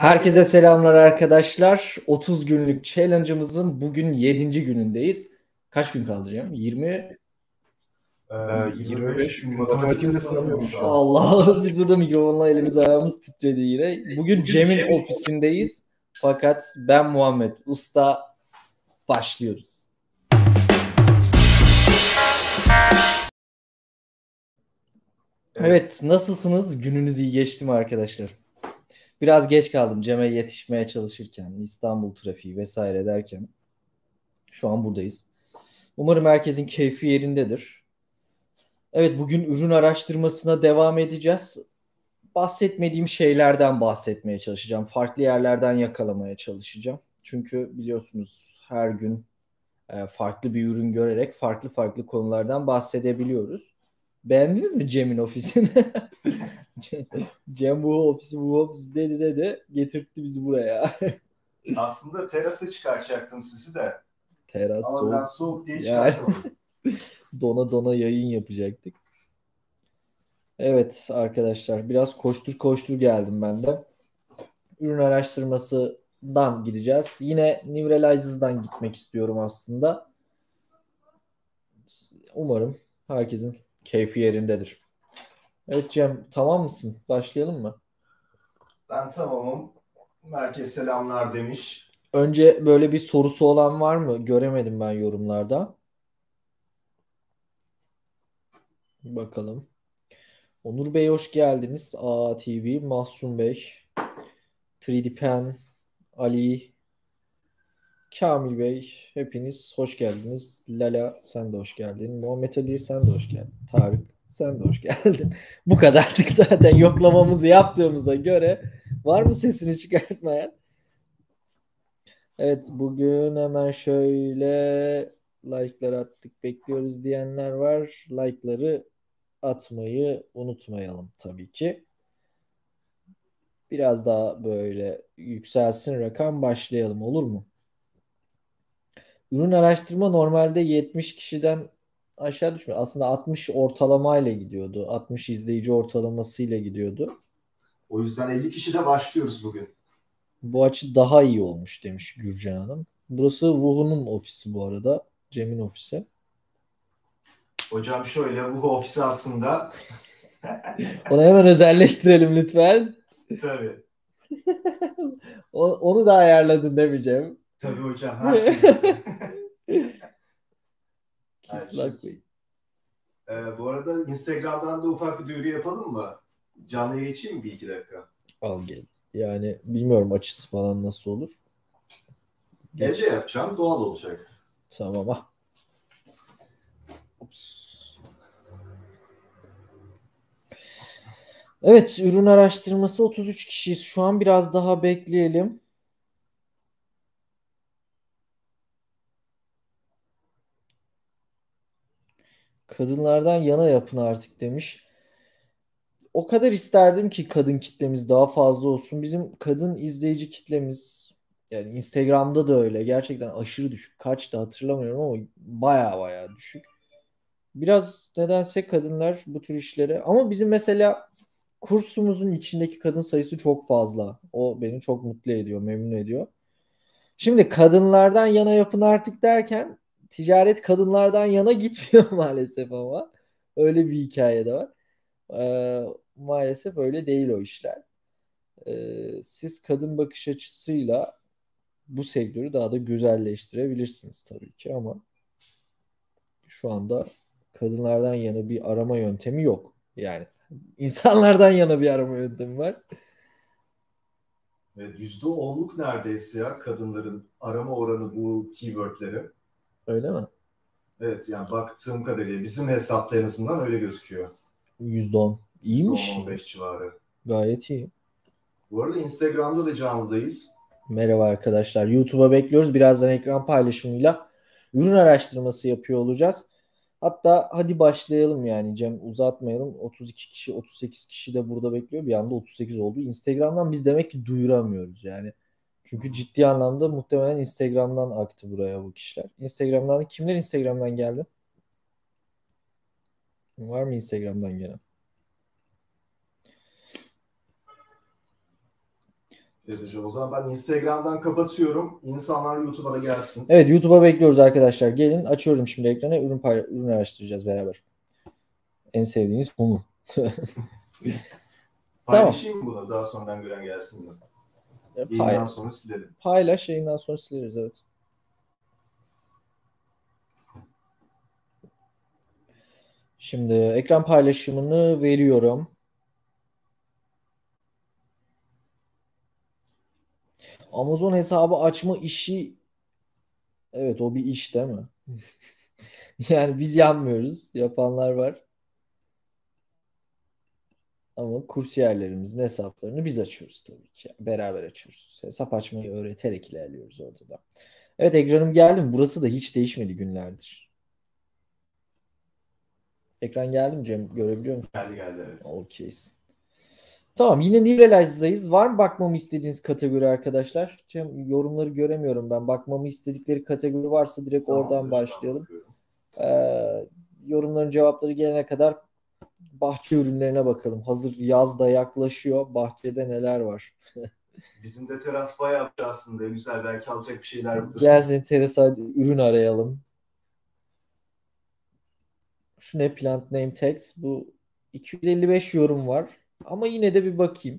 Herkese selamlar arkadaşlar. 30 günlük challenge'ımızın bugün 7. günündeyiz. Kaç gün kaldı Cem? 20. 25 matematikte sınavıyorum şu an. Allah biz burada mikrofonla elimiz ayağımız titredi yine. Bugün Cem'in ofisindeyiz. Fakat ben Muhammed Usta başlıyoruz. Evet, nasılsınız? Gününüz iyi geçti mi arkadaşlar? Biraz geç kaldım Cem'e yetişmeye çalışırken, İstanbul trafiği vesaire derken. Şu an buradayız. Umarım herkesin keyfi yerindedir. Evet, bugün ürün araştırmasına devam edeceğiz. Bahsetmediğim şeylerden bahsetmeye çalışacağım. Farklı yerlerden yakalamaya çalışacağım. Çünkü biliyorsunuz her gün farklı bir ürün görerek farklı farklı konulardan bahsedebiliyoruz. Beğendiniz mi Cem'in ofisini? Cem bu ofisi dedi getirtti bizi buraya. Aslında terasa çıkartacaktım sizi de. Teras Ama soğuk. biraz soğuk diye Yani çıkartamadım. dona dona yayın yapacaktık. Evet arkadaşlar biraz koştur koştur geldim ben de. Ürün araştırmasından gideceğiz. Yine Neuralizes'dan gitmek istiyorum aslında. Umarım herkesin keyfi yerindedir. Evet Cem, tamam mısın? Başlayalım mı? Ben tamamım. Herkes selamlar demiş. Önce böyle bir sorusu olan var mı? Göremedim ben yorumlarda. Bakalım. Onur Bey hoş geldiniz. ATV, Mahsun Bey, 3D Pen, Ali, Kamil Bey, hepiniz hoş geldiniz. Lala sen de hoş geldin. Muhammed Ali sen de hoş geldin. Tarık sen de hoş geldin. Bu kadardık zaten yoklamamızı yaptığımıza göre. Var mı sesini çıkartmayan? Evet bugün hemen şöyle like'ları attık bekliyoruz diyenler var. Like'ları atmayı unutmayalım tabii ki. Biraz daha böyle yükselsin rakam başlayalım olur mu? Ürün araştırma normalde 70 kişiden aşağı düşmüyor. Aslında 60 ortalamayla gidiyordu. 60 izleyici ortalamasıyla gidiyordu. O yüzden 50 kişide başlıyoruz bugün. Bu açı daha iyi olmuş demiş Gürcan Hanım. Burası Wuhu'nun ofisi bu arada. Cem'in ofisi. Hocam şöyle, bu ofisi aslında Onu hemen özelleştirelim lütfen. tabii. Onu da ayarladın değil mi Cem? Tabii hocam, her şey bizde. Her şey. Kislak Bey. Bu arada Instagram'dan da ufak bir duyuru yapalım mı? Canlıya geçeyim mi bir iki dakika? Al gel. Yani bilmiyorum açısı falan nasıl olur. Geç. Evde yapacağım, doğal olacak. Tamam ah. Ups. Evet, ürün araştırması 33 kişiyiz. Şu an biraz daha bekleyelim. Kadınlardan yana yapın artık demiş. O kadar isterdim ki kadın kitlemiz daha fazla olsun. Bizim kadın izleyici kitlemiz yani Instagram'da da öyle. Gerçekten aşırı düşük. Kaçtı hatırlamıyorum ama baya baya düşük. Biraz nedense kadınlar bu tür işlere ama bizim mesela kursumuzun içindeki kadın sayısı çok fazla. O beni çok mutlu ediyor, memnun ediyor. Şimdi kadınlardan yana yapın artık derken ticaret kadınlardan yana gitmiyor maalesef ama. Öyle bir hikaye de var. Maalesef öyle değil o işler. Siz kadın bakış açısıyla bu sektörü daha da güzelleştirebilirsiniz tabii ki ama şu anda kadınlardan yana bir arama yöntemi yok. Yani insanlardan yana bir arama yöntemi var. Evet, %10'luk neredeyse ya kadınların arama oranı bu keywordleri. Öyle mi? Evet, yani baktığım kadarıyla bizim hesapta en azından öyle gözüküyor. %10. İyiymiş. %10-15 civarı. Gayet iyi. Bu arada Instagram'da da canlıdayız. Merhaba arkadaşlar. YouTube'a bekliyoruz. Birazdan ekran paylaşımıyla ürün araştırması yapıyor olacağız. Hatta hadi başlayalım yani Cem uzatmayalım. 32 kişi 38 kişi de burada bekliyor. Bir anda 38 oldu. Instagram'dan biz demek ki duyuramıyoruz yani. Çünkü ciddi anlamda muhtemelen Instagram'dan aktı buraya bu kişiler. Instagram'dan kimler Instagram'dan geldi? Var mı Instagram'dan gelen? Edici. O zaman ben Instagram'dan kapatıyorum. İnsanlar YouTube'a da gelsin. Evet, YouTube'a bekliyoruz arkadaşlar. Gelin, açıyorum şimdi ekrana. Ürün araştıracağız beraber. En sevdiğiniz konu. Tamam. Paylaşayım mı bunu? Daha sonradan gören gelsin mi? Pay Yayından sonra silelim. paylaş, yayından sonra sileriz, evet. Şimdi ekran paylaşımını veriyorum. Amazon hesabı açma işi, evet, o bir iş değil mi? Yani biz yanmıyoruz. Yapanlar var. Ama kursiyerlerimizin hesaplarını biz açıyoruz tabii ki. Beraber açıyoruz. Hesap açmayı öğreterek ilerliyoruz orada da. Evet, ekranım geldi mi? Burası da hiç değişmedi günlerdir. Ekran geldi mi Cem? Görebiliyor musun? Geldi geldi evet. Okeyiz. Tamam, yine New Realize'dayız. Var mı bakmamı istediğiniz kategori arkadaşlar? Cem, yorumları göremiyorum ben. Bakmamı istedikleri kategori varsa direkt oradan Tamamdır. Ben başlayalım. bakıyorum. Yorumların cevapları gelene kadar bahçe ürünlerine bakalım. Hazır yaz da yaklaşıyor. Bahçede neler var? Bizim de teras bayağı aslında. Güzel. Belki alacak bir şeyler bulur. Gelsin enteresan ürün arayalım. Şu ne, plant name tags? Bu 255 yorum var. Ama yine de bir bakayım.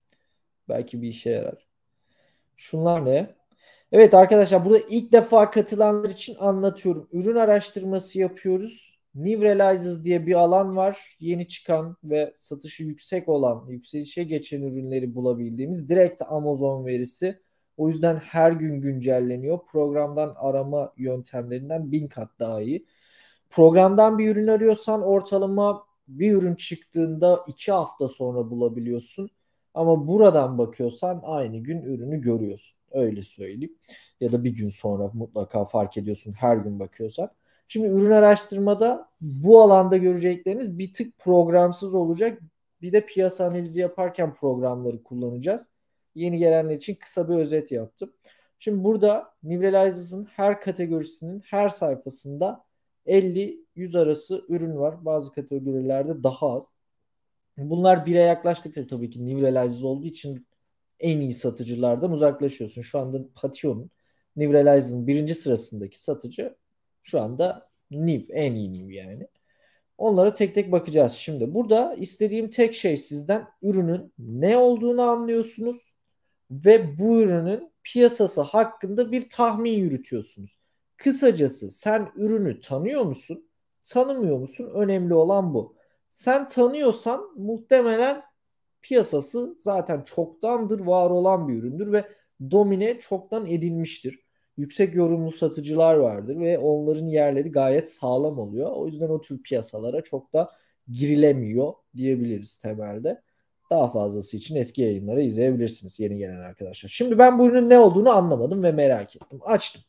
Belki bir işe yarar. Şunlar ne? Evet arkadaşlar, burada ilk defa katılanlar için anlatıyorum. Ürün araştırması yapıyoruz. New Realizes diye bir alan var. Yeni çıkan ve satışı yüksek olan, yükselişe geçen ürünleri bulabildiğimiz direkt Amazon verisi. O yüzden her gün güncelleniyor. Programdan arama yöntemlerinden 1000 kat daha iyi. Programdan bir ürün arıyorsan ortalama bir ürün çıktığında 2 hafta sonra bulabiliyorsun. Ama buradan bakıyorsan aynı gün ürünü görüyorsun. Öyle söyleyeyim. Ya da bir gün sonra mutlaka fark ediyorsun her gün bakıyorsan. Şimdi ürün araştırmada bu alanda görecekleriniz bir tık programsız olacak. Bir de piyasa analizi yaparken programları kullanacağız. Yeni gelenler için kısa bir özet yaptım. Şimdi burada Nivelizes'ın her kategorisinin her sayfasında 50-100 arası ürün var. Bazı kategorilerde daha az. Bunlar bire yaklaştıkça tabii ki Nivelizes olduğu için en iyi satıcılardan uzaklaşıyorsun. Şu anda Pation'un Nivelizes'ın birinci sırasındaki satıcı şu anda Niv, en iyi Niv yani. Onlara tek tek bakacağız şimdi. Burada istediğim tek şey sizden ürünün ne olduğunu anlıyorsunuz ve bu ürünün piyasası hakkında bir tahmin yürütüyorsunuz. Kısacası sen ürünü tanıyor musun? Tanımıyor musun? Önemli olan bu. Sen tanıyorsan muhtemelen piyasası zaten çoktandır var olan bir üründür ve domine çoktan edilmiştir. Yüksek yorumlu satıcılar vardır ve onların yerleri gayet sağlam oluyor. O yüzden o tür piyasalara çok da girilemiyor diyebiliriz temelde. Daha fazlası için eski yayınları izleyebilirsiniz yeni gelen arkadaşlar. Şimdi ben bu ürünün ne olduğunu anlamadım ve merak ettim. Açtım.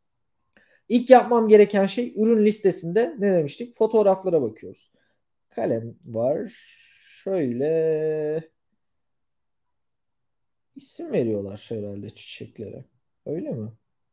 İlk yapmam gereken şey, ürün listesinde ne demiştik? Fotoğraflara bakıyoruz. Kalem var. Şöyle isim veriyorlar herhalde çiçeklere. Öyle mi?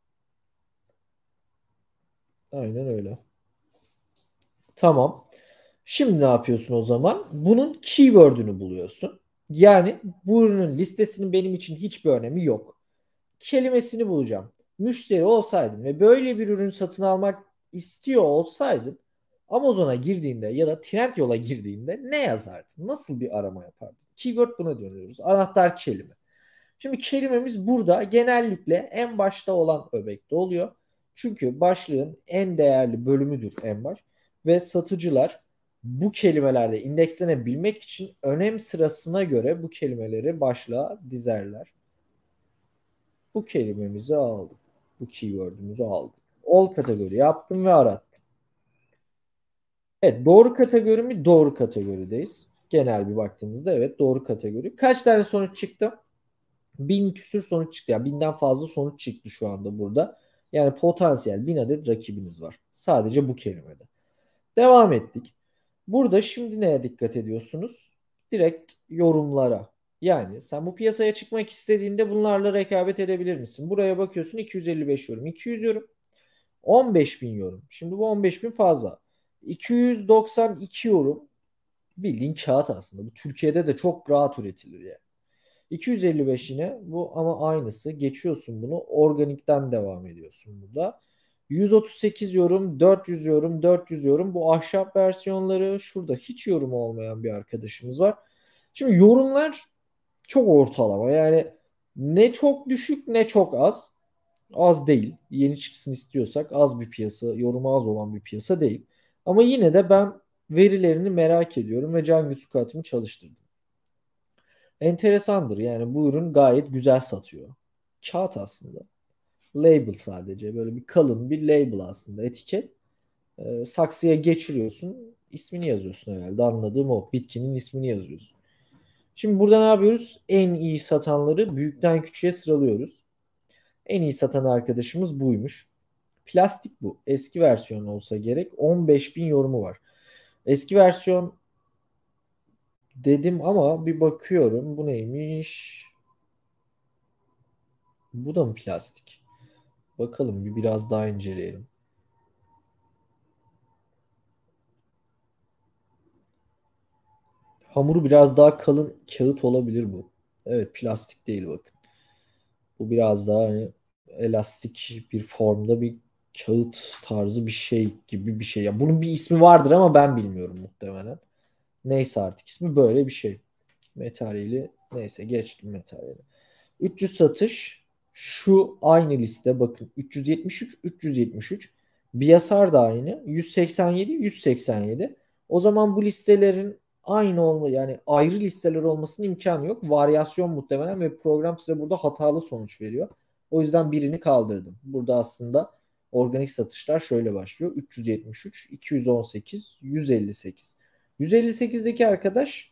Aynen öyle. Tamam. Şimdi ne yapıyorsun o zaman? Bunun keyword'ünü buluyorsun. Yani bu ürünün listesinin benim için hiçbir önemi yok. Kelimesini bulacağım. Müşteri olsaydın ve böyle bir ürün satın almak istiyor olsaydın Amazon'a girdiğinde ya da Trendyol'a girdiğinde ne yazardın? Nasıl bir arama yapardın? Keyword, buna dönüyoruz. Anahtar kelime. Şimdi kelimemiz burada genellikle en başta olan öbekte oluyor. Çünkü başlığın en değerli bölümüdür en baş. Ve satıcılar bu kelimelerde indekslenebilmek için önem sırasına göre bu kelimeleri başlığa dizerler. Bu kelimemizi aldık. Bu keyword'ümüzü aldık. All kategori yaptım ve arattım. Evet, doğru kategori mi? Doğru kategorideyiz. Genel bir baktığımızda evet, doğru kategori. Kaç tane sonuç çıktı? 1000 küsür sonuç çıktı. Yani 1000'den fazla sonuç çıktı şu anda burada. Yani potansiyel 1000 adet rakibiniz var. Sadece bu kelimede. Devam ettik. Burada şimdi neye dikkat ediyorsunuz? Direkt yorumlara. Yani sen bu piyasaya çıkmak istediğinde bunlarla rekabet edebilir misin? Buraya bakıyorsun, 255 yorum. 200 yorum. 15 bin yorum. Şimdi bu 15 bin fazla. 292 yorum. Bildiğin kağıt aslında. Bu Türkiye'de de çok rahat üretilir yani. 255 yine bu ama aynısı. Geçiyorsun bunu. Organikten devam ediyorsun burada. 138 yorum, 400 yorum, 400 yorum. Bu ahşap versiyonları. Şurada hiç yorum olmayan bir arkadaşımız var. Şimdi yorumlar çok ortalama. Yani ne çok düşük ne çok az. Az değil. Yeni çıksın istiyorsak az bir piyasa, yorumu az olan bir piyasa değil. Ama yine de ben verilerini merak ediyorum ve Cengiz Sukat'ımı çalıştırdım. Enteresandır. Yani bu ürün gayet güzel satıyor. Kağıt aslında. Label sadece. Böyle bir kalın bir label aslında. Etiket. Saksıya geçiriyorsun. İsmini yazıyorsun herhalde. Anladığım o. Bitkinin ismini yazıyorsun. Şimdi burada ne yapıyoruz? En iyi satanları büyükten küçüğe sıralıyoruz. En iyi satan arkadaşımız buymuş. Plastik bu. Eski versiyon olsa gerek. 15 bin yorumu var. Eski versiyon dedim ama bir bakıyorum. Bu neymiş? Bu da mı plastik? Bakalım biraz daha inceleyelim. Hamuru biraz daha kalın kağıt olabilir bu. Evet, plastik değil bakın. Bu biraz daha hani elastik bir formda bir kağıt tarzı bir şey gibi bir şey. Ya bunun bir ismi vardır ama ben bilmiyorum muhtemelen. Neyse artık ismi böyle bir şey. Materyali neyse geçtim materyali. 300 satış şu aynı liste bakın 373 373 Biyasar da aynı 187 187. O zaman bu listelerin aynı olma yani ayrı listeler olmasının imkanı yok. Varyasyon muhtemelen ve program size burada hatalı sonuç veriyor. O yüzden birini kaldırdım. Burada aslında organik satışlar şöyle başlıyor. 373, 218, 158. 158'deki arkadaş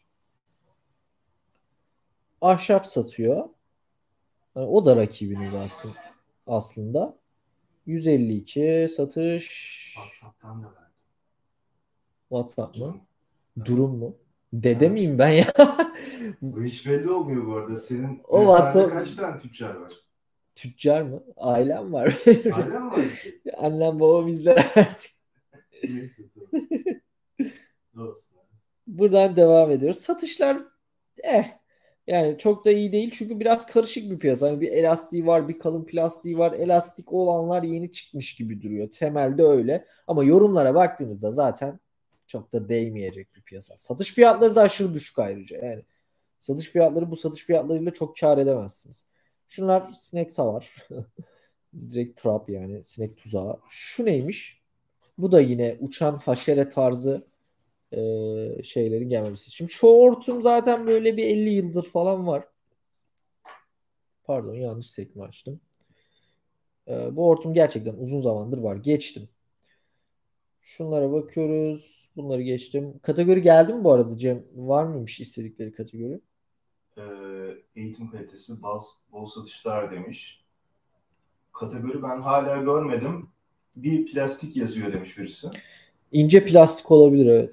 ahşap satıyor. Yani o da rakibiniz aslında. 152 satış. WhatsApp'tan da verdim. WhatsApp mı? Durum. Durum mu? Dede Evet. miyim ben ya? Bu hiç belli olmuyor bu arada. Senin O neferde WhatsApp kaç tane tüccar var? tüccar mı? Ailem var. Ailen mi var ki? Annem babam izler artık. Neyse tamam. Olsun. Buradan devam ediyoruz. Satışlar eh yani çok da iyi değil çünkü biraz karışık bir piyasa. Hani bir elastiği var, bir kalın plastiği var. Elastik olanlar yeni çıkmış gibi duruyor. Temelde öyle. Ama yorumlara baktığımızda zaten çok da değmeyecek bir piyasa. Satış fiyatları da aşırı düşük ayrıca. Yani satış fiyatları bu satış fiyatlarıyla çok kâr edemezsiniz. Şunlar sinek savar. Direkt trap yani sinek tuzağı. Şu neymiş? Bu da yine uçan haşere tarzı şeylerin gelmemesi. Şimdi şu hortum zaten böyle bir 50 yıldır falan var. Pardon yanlış sekme açtım. Bu hortum gerçekten uzun zamandır var. Geçtim. Şunlara bakıyoruz. Bunları geçtim. Kategori geldi mi bu arada Cem? Var mıymış istedikleri kategori? Ee, Eğitim kalitesi, bol satışlar demiş. Kategori ben hala görmedim. Bir plastik yazıyor demiş birisi. İnce plastik olabilir evet.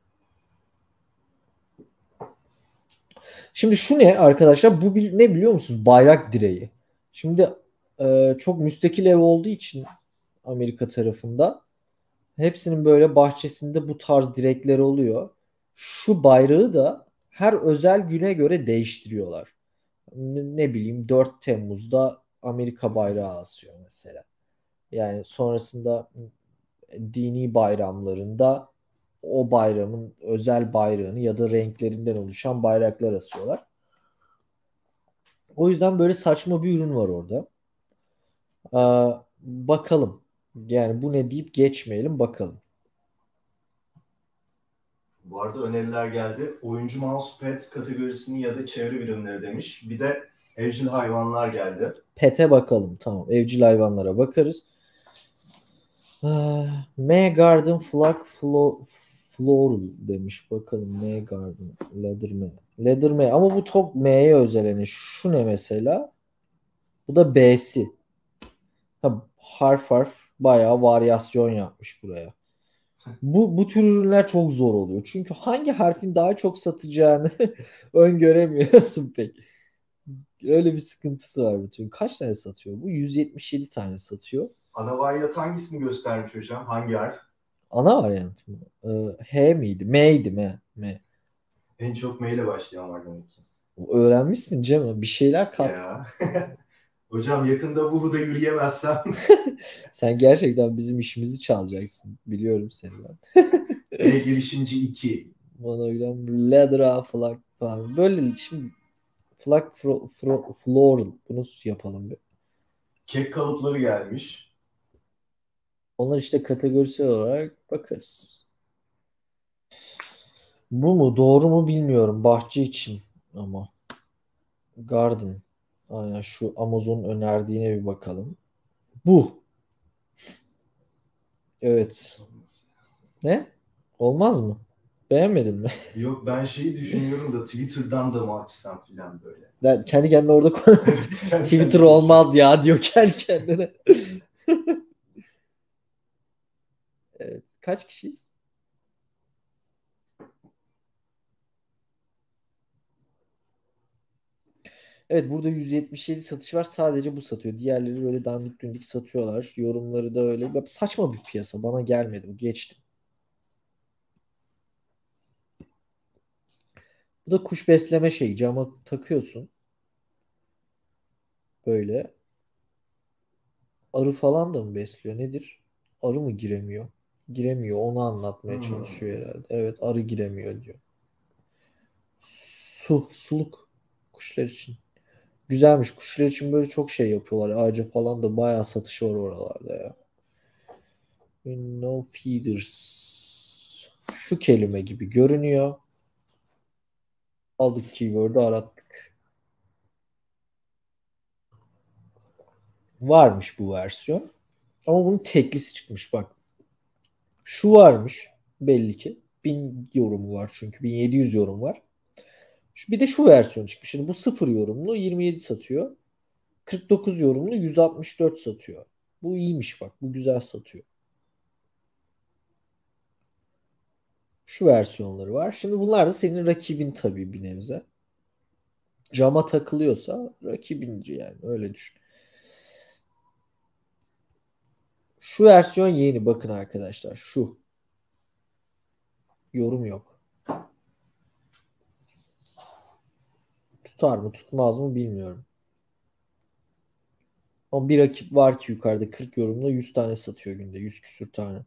Şimdi şu ne arkadaşlar? Bu ne biliyor musunuz? Bayrak direği. Şimdi çok müstakil ev olduğu için Amerika tarafında hepsinin böyle bahçesinde bu tarz direkleri oluyor. Şu bayrağı da her özel güne göre değiştiriyorlar. Ne bileyim 4 Temmuz'da Amerika bayrağı asıyor mesela. Yani sonrasında dini bayramlarında o bayramın özel bayrağını ya da renklerinden oluşan bayraklar asıyorlar. O yüzden böyle saçma bir ürün var orada. Bakalım. Yani bu ne deyip geçmeyelim bakalım. Bu arada öneriler geldi. Oyuncu mousepad kategorisini ya da çevre bilimleri demiş. Bir de evcil hayvanlar geldi. Pete bakalım. Tamam. Evcil hayvanlara bakarız. M Garden Floral demiş. Bakalım M Garden. Leather M. Leather M. Ama bu çok M'ye özel. Yani şu ne mesela? Bu da B'si. Ha, harf bayağı varyasyon yapmış buraya. Bu tür ürünler çok zor oluyor. Çünkü hangi harfin daha çok satacağını öngöremiyorsun pek. Öyle bir sıkıntısı var bütün. Kaç tane satıyor bu? 177 tane satıyor. Ana varyat hangisini göstermiş hocam? Hangi harf? Ana varyant mı? H miydi? M'ydi M. En çok M ile başlayan var demek ki. Öğrenmişsin Cem. Bir şeyler kat. Ya. Hocam yakında bu huda yürüyemezsem Sen gerçekten bizim işimizi çalacaksın. Biliyorum seni ben. e-girişimci 2. Monogram, ladder, flag falan. Böyle şimdi flag floral. Bunu yapalım bir. Kek kalıpları gelmiş. Onlar işte kategorisel olarak bakarız. Bu mu? Doğru mu bilmiyorum. Bahçe için ama. Garden. Aynen şu Amazon'un önerdiğine bir bakalım. Bu. Evet. Ne? Olmaz mı? Beğenmedin mi? Yok ben şeyi düşünüyorum da Twitter'dan da mı açsam filan böyle. Kendi kendine orada Evet, kendi Twitter kendime düşünüyorum. olmaz ya diyor kendi kendine. Evet. Kaç kişiyiz? Evet burada 177 satış var. Sadece bu satıyor. Diğerleri böyle dandik dundik satıyorlar. Yorumları da öyle. Ya saçma bir piyasa. Bana gelmedi. Bu geçtim. Bu da kuş besleme şeyi. Cama takıyorsun. Böyle. Arı falan da mı besliyor? Nedir? Arı mı giremiyor? Giremiyor. Onu anlatmaya Hmm. çalışıyor herhalde. Evet arı giremiyor diyor. Suluk. Kuşlar için. Güzelmiş. Kuşlar için böyle çok şey yapıyorlar. Ağaca falan da bayağı satışı var oralarda ya. No feeders. Şu kelime gibi görünüyor. Aldık keyword'ü arattık. Varmış bu versiyon. Ama bunun teklisi çıkmış bak. Şu varmış belli ki. 1000 yorumu var çünkü. 1700 yorum var. Bir de şu versiyon çıkmış. Şimdi bu 0 yorumlu 27 satıyor. 49 yorumlu 164 satıyor. Bu iyiymiş bak. Bu güzel satıyor. Şu versiyonları var. Şimdi bunlar da senin rakibin tabii bir nebze. Cama takılıyorsa rakibinci yani. Öyle düşün. Şu versiyon yeni bakın arkadaşlar. Şu. Yorum yok. Tutar mı tutmaz mı bilmiyorum. Ama bir rakip var ki yukarıda 40 yorumla 100 tane satıyor günde. 100 küsür tane.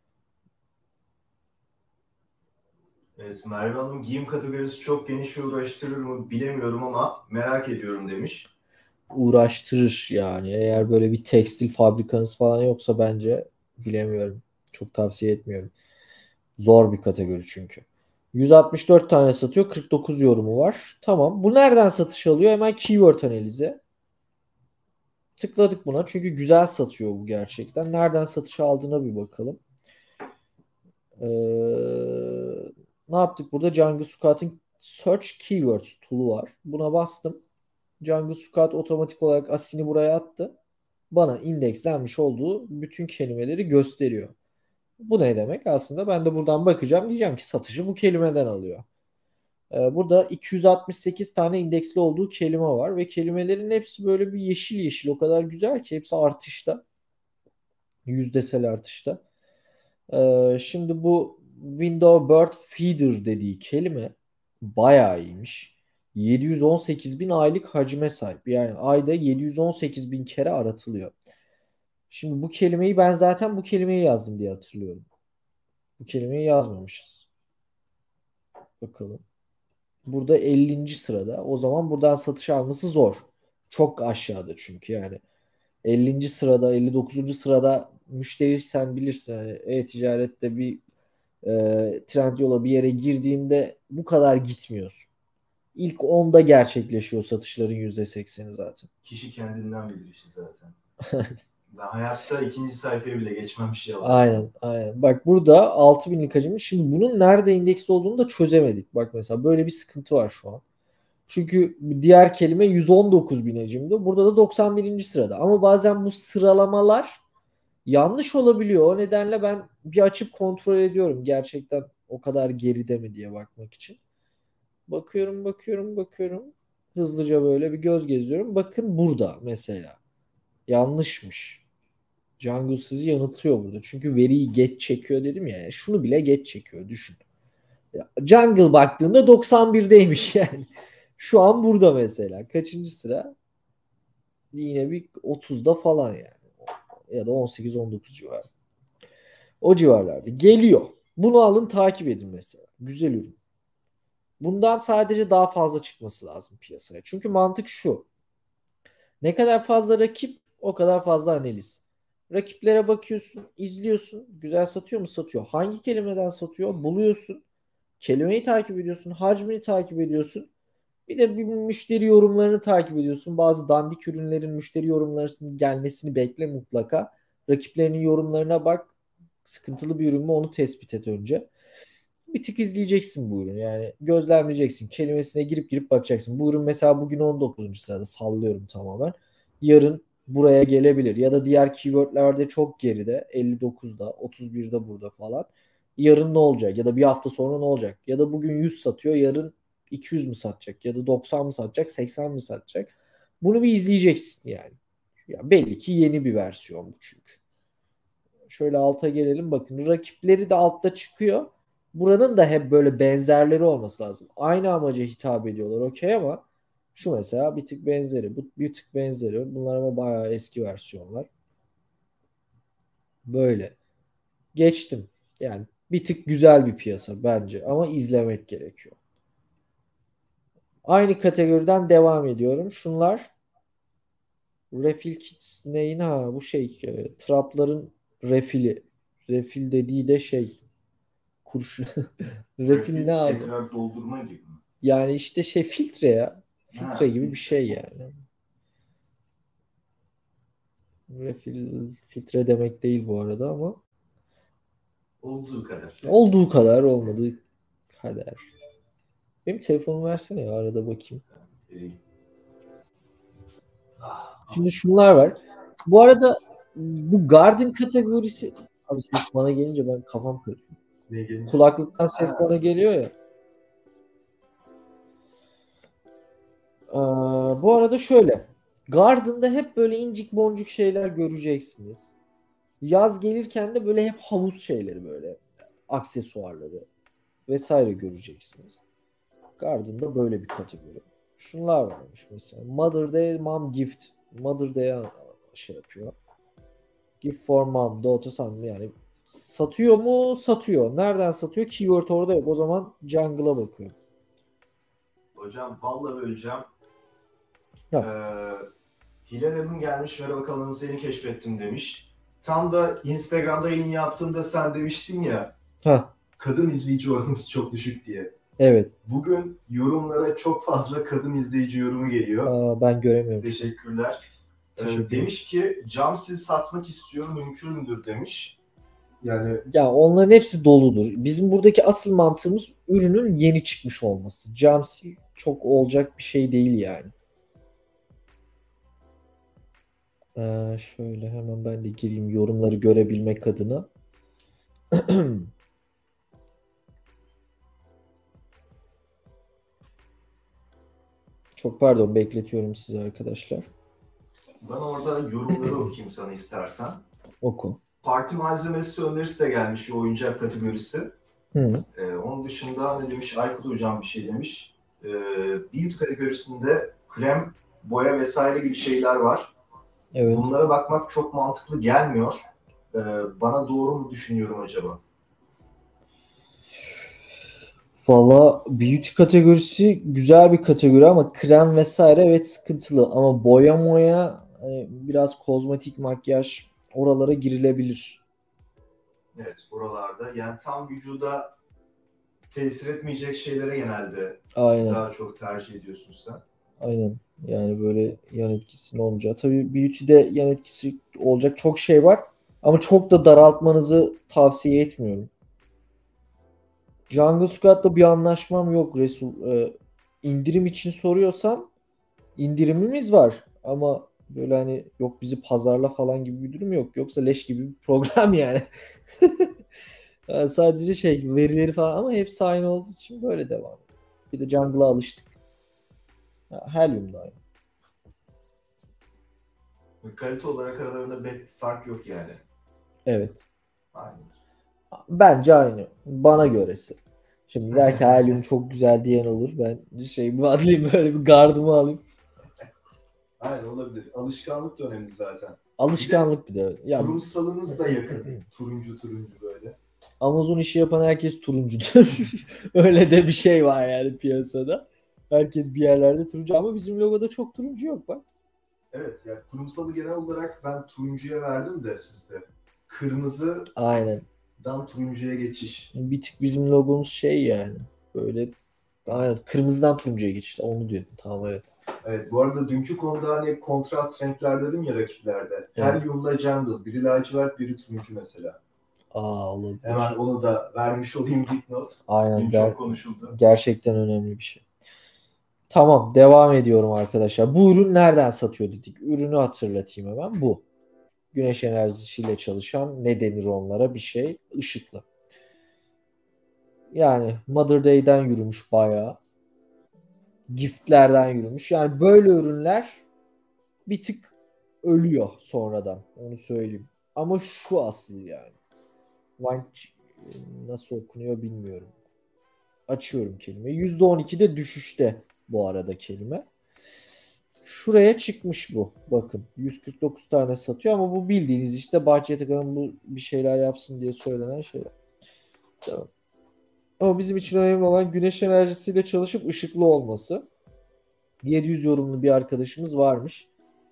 Evet Merve Hanım giyim kategorisi çok geniş ve uğraştırır mı bilemiyorum ama merak ediyorum demiş. Uğraştırır yani. Eğer böyle bir tekstil fabrikanız falan yoksa bence bilemiyorum. Çok tavsiye etmiyorum. Zor bir kategori çünkü. 164 tane satıyor. 49 yorumu var. Tamam. Bu nereden satış alıyor? Hemen keyword analizi. Tıkladık buna. Çünkü güzel satıyor bu gerçekten. Nereden satış aldığına bir bakalım. Ne yaptık burada? Django Scout'in Search Keywords tool'u var. Buna bastım. Django Scout otomatik olarak asini buraya attı. Bana indekslenmiş olduğu bütün kelimeleri gösteriyor. Bu ne demek? Aslında ben de buradan bakacağım. Diyeceğim ki satışı bu kelimeden alıyor. Burada 268 tane indeksli olduğu kelime var ve kelimelerin hepsi böyle bir yeşil yeşil. O kadar güzel ki hepsi artışta. Yüzdesel artışta. Şimdi bu Window Bird Feeder dediği kelime bayağı iyiymiş. 718 bin aylık hacme sahip. Yani ayda 718 bin kere aratılıyor. Şimdi bu kelimeyi ben zaten bu kelimeyi yazdım diye hatırlıyorum. Bu kelimeyi yazmamışız. Bakalım. Burada 50. sırada. O zaman buradan satış alması zor. Çok aşağıda çünkü yani. 50. sırada, 59. sırada müşteri sen bilirsin. Yani e-ticarette bir Trendyol'a bir yere girdiğinde bu kadar gitmiyorsun. İlk 10'da gerçekleşiyor satışların %80'i zaten. Kişi kendinden bilir işi zaten. Ben hayatta ikinci sayfaya bile geçmem bir şey alacaksam. Aynen, aynen. Bak burada 6000'lik hacim. Şimdi bunun nerede indeksli olduğunu da çözemedik. Bak mesela böyle bir sıkıntı var şu an. Çünkü diğer kelime 119 bin hacimde. Burada da 91. sırada. Ama bazen bu sıralamalar yanlış olabiliyor. O nedenle ben bir açıp kontrol ediyorum. Gerçekten o kadar geride mi diye bakmak için. Bakıyorum, bakıyorum, bakıyorum. Hızlıca böyle bir göz geziyorum. Bakın burada mesela. Yanlışmış. Django sizi yanıltıyor burada. Çünkü veriyi geç çekiyor dedim ya. Şunu bile geç çekiyor düşün. Ya, Jungle baktığında 91'deymiş yani. Şu an burada mesela. Kaçıncı sıra? Yine bir 30'da falan yani. Ya da 18-19 civarı. O civarlarda. Geliyor. Bunu alın takip edin mesela. Güzel ürün. Bundan sadece daha fazla çıkması lazım piyasaya. Çünkü mantık şu. Ne kadar fazla rakip o kadar fazla analiz. Rakiplere bakıyorsun, izliyorsun. Güzel satıyor mu? Satıyor. Hangi kelimeden satıyor? Buluyorsun. Kelimeyi takip ediyorsun. Hacmini takip ediyorsun. Bir de bir müşteri yorumlarını takip ediyorsun. Bazı dandik ürünlerin müşteri yorumlarının gelmesini bekle mutlaka. Rakiplerinin yorumlarına bak. Sıkıntılı bir ürün mü onu tespit et önce. Bir tık izleyeceksin bu ürünü. Yani gözlemleyeceksin. Kelimesine girip girip bakacaksın. Bu ürün mesela bugün 19. sırada, sallıyorum tamamen. Yarın buraya gelebilir. Ya da diğer keywordlerde çok geride. 59'da, 31'de burada falan. Yarın ne olacak? Ya da bir hafta sonra ne olacak? Ya da bugün 100 satıyor. Yarın 200 mü satacak? Ya da 90 mı satacak? 80 mi satacak? Bunu bir izleyeceksin yani. Ya belli ki yeni bir versiyon bu çünkü. Şöyle alta gelelim, bakın. Rakipleri de altta çıkıyor. Buranın da hep böyle benzerleri olması lazım. Aynı amaca hitap ediyorlar, okey, ama şu mesela bir tık benzeri. Bu bir tık benzeri. Bunlar ama bayağı eski versiyonlar. Böyle. Geçtim. Yani bir tık güzel bir piyasa bence ama izlemek gerekiyor. Aynı kategoriden devam ediyorum. Şunlar refill kits neyin, ha bu şey trapların refili. Refil dediği de şey, kurşun. Refill ne Refill abi? tekrar doldurma gibi mi? Yani işte şey, filtre ya. Filtre Ha, gibi bir filtre. şey yani. Refill filtre demek değil bu arada ama Olduğu kadar. olduğu kadar olmadığı kadar. Benim telefonumu versene ya, arada bakayım. Ee, ah, Şimdi şunlar var. Bu arada bu Garden kategorisi, abi ses bana gelince ben kafam karışıyor. ne gelince? Kulaklıktan ses Ha, bana geliyor ya. Bu arada şöyle. Garden'da hep böyle incik boncuk şeyler göreceksiniz. Yaz gelirken de böyle hep havuz şeyleri, böyle aksesuarları vesaire göreceksiniz. Garden'da böyle bir kategori. Şunlar varmış mesela. Mother Day Mom Gift. Mother Day'e şey yapıyor. Gift for Mom. Daughter Son, yani satıyor mu? Satıyor. Nereden satıyor? Keyword orada yok. O zaman Jungle'a bakıyorum. hocam vallahi öleceğim. Ha. Ee, Hilal Hanım gelmiş, merhaba kanalınızı yeni keşfettim demiş. Tam da Instagram'da yayın yaptığımda sen demiştin ya, Ha. kadın izleyici oranımız çok düşük diye. Evet. Bugün yorumlara çok fazla kadın izleyici yorumu geliyor. Ben göremiyorum şu an. Teşekkürler. Teşekkürler. Demiş ki cam sil satmak istiyorum, mümkün müdür demiş. Yani Ya onların hepsi doludur. Bizim buradaki asıl mantığımız ürünün yeni çıkmış olması. Cam sil çok olacak bir şey değil yani. Şöyle hemen ben de gireyim yorumları görebilmek adına. Çok pardon, bekletiyorum sizi arkadaşlar. ben orada yorumları okuyayım sana istersen. Oku. Parti malzemesi önerisi de gelmiş, bir oyuncak kategorisi. Hı. Onun dışında ne demiş? Aykut Hocam bir şey demiş. Beauty kategorisinde krem, boya vesaire gibi şeyler var. Evet. Bunlara bakmak çok mantıklı gelmiyor. Bana doğru mu düşünüyorum acaba? Valla beauty kategorisi güzel bir kategori ama krem vesaire evet sıkıntılı. Ama boya moya hani biraz kozmetik, makyaj, oralara girilebilir. Evet, buralarda. Yani tam vücuda tesir etmeyecek şeylere genelde Aynen. daha çok tercih ediyorsun sen. Aynen. Yani böyle yan etkisinin olmayacağı. Tabii beauty'de yan etkisi olacak çok şey var. Ama çok da daraltmanızı tavsiye etmiyorum. Jungle Squad'la bir anlaşmam yok Resul. İndirim için soruyorsan indirimimiz var. Ama böyle hani yok bizi pazarla falan gibi bir durum yok. Yoksa leş gibi bir program yani. Yani sadece şey, verileri falan ama hepsi aynı olduğu için böyle devam. Bir de Jungle'a alıştık. Helium da aynı. Kalite olarak aralarında pek bir fark yok yani. Evet. Aynen. Bence aynı. Bana göresi. Şimdi der ki helyum çok güzel diyen olur. Ben şeyimi alayım, böyle bir gardımı alayım. Aynen, olabilir. Alışkanlık da önemli zaten. Bir de Alışkanlık bir de. Ya kurumsalınız da yakın. Turuncu turuncu böyle. Amazon işi yapan herkes turuncudur. Öyle de bir şey var yani piyasada. Herkes bir yerlerde turuncu ama bizim logoda çok turuncu yok bak. Evet, yani kurumsalı genel olarak ben turuncuya verdim de sizde. Kırmızıdan Aynen. turuncuya geçiş. Bir tık bizim logomuz şey yani. Böyle aynen, kırmızıdan turuncuya geçti. Onu diyordum. Tamam, evet. Evet, bu arada dünkü konuda hani kontrast renkler dedim ya rakiplerde. Evet. Helyum'la Jungle. Biri lacivert, biri turuncu mesela. Hemen Olabilir. onu da vermiş olayım dipnot. Aynen, Dün çok konuşuldu. gerçekten önemli bir şey. Tamam, devam ediyorum arkadaşlar. Bu ürün nereden satıyor dedik. Ürünü hatırlatayım hemen. Bu. Güneş enerjisiyle çalışan, ne denir onlara, bir şey, ışıklı. Yani Mother Day'den yürümüş bayağı. Giftlerden yürümüş. Yani böyle ürünler bir tık ölüyor sonradan. Onu söyleyeyim. Ama şu asıl yani. Wanch nasıl okunuyor bilmiyorum. Açıyorum kelimeyi. %12'de düşüşte bu arada kelime. Şuraya çıkmış bu. Bakın 149 tane satıyor ama bu bildiğiniz işte Bahçetepe'nin bu bir şeyler yapsın diye söylenen şeyler. Tamam. Ama bizim için önemli olan güneş enerjisiyle çalışıp ışıklı olması. 700 yorumlu bir arkadaşımız varmış.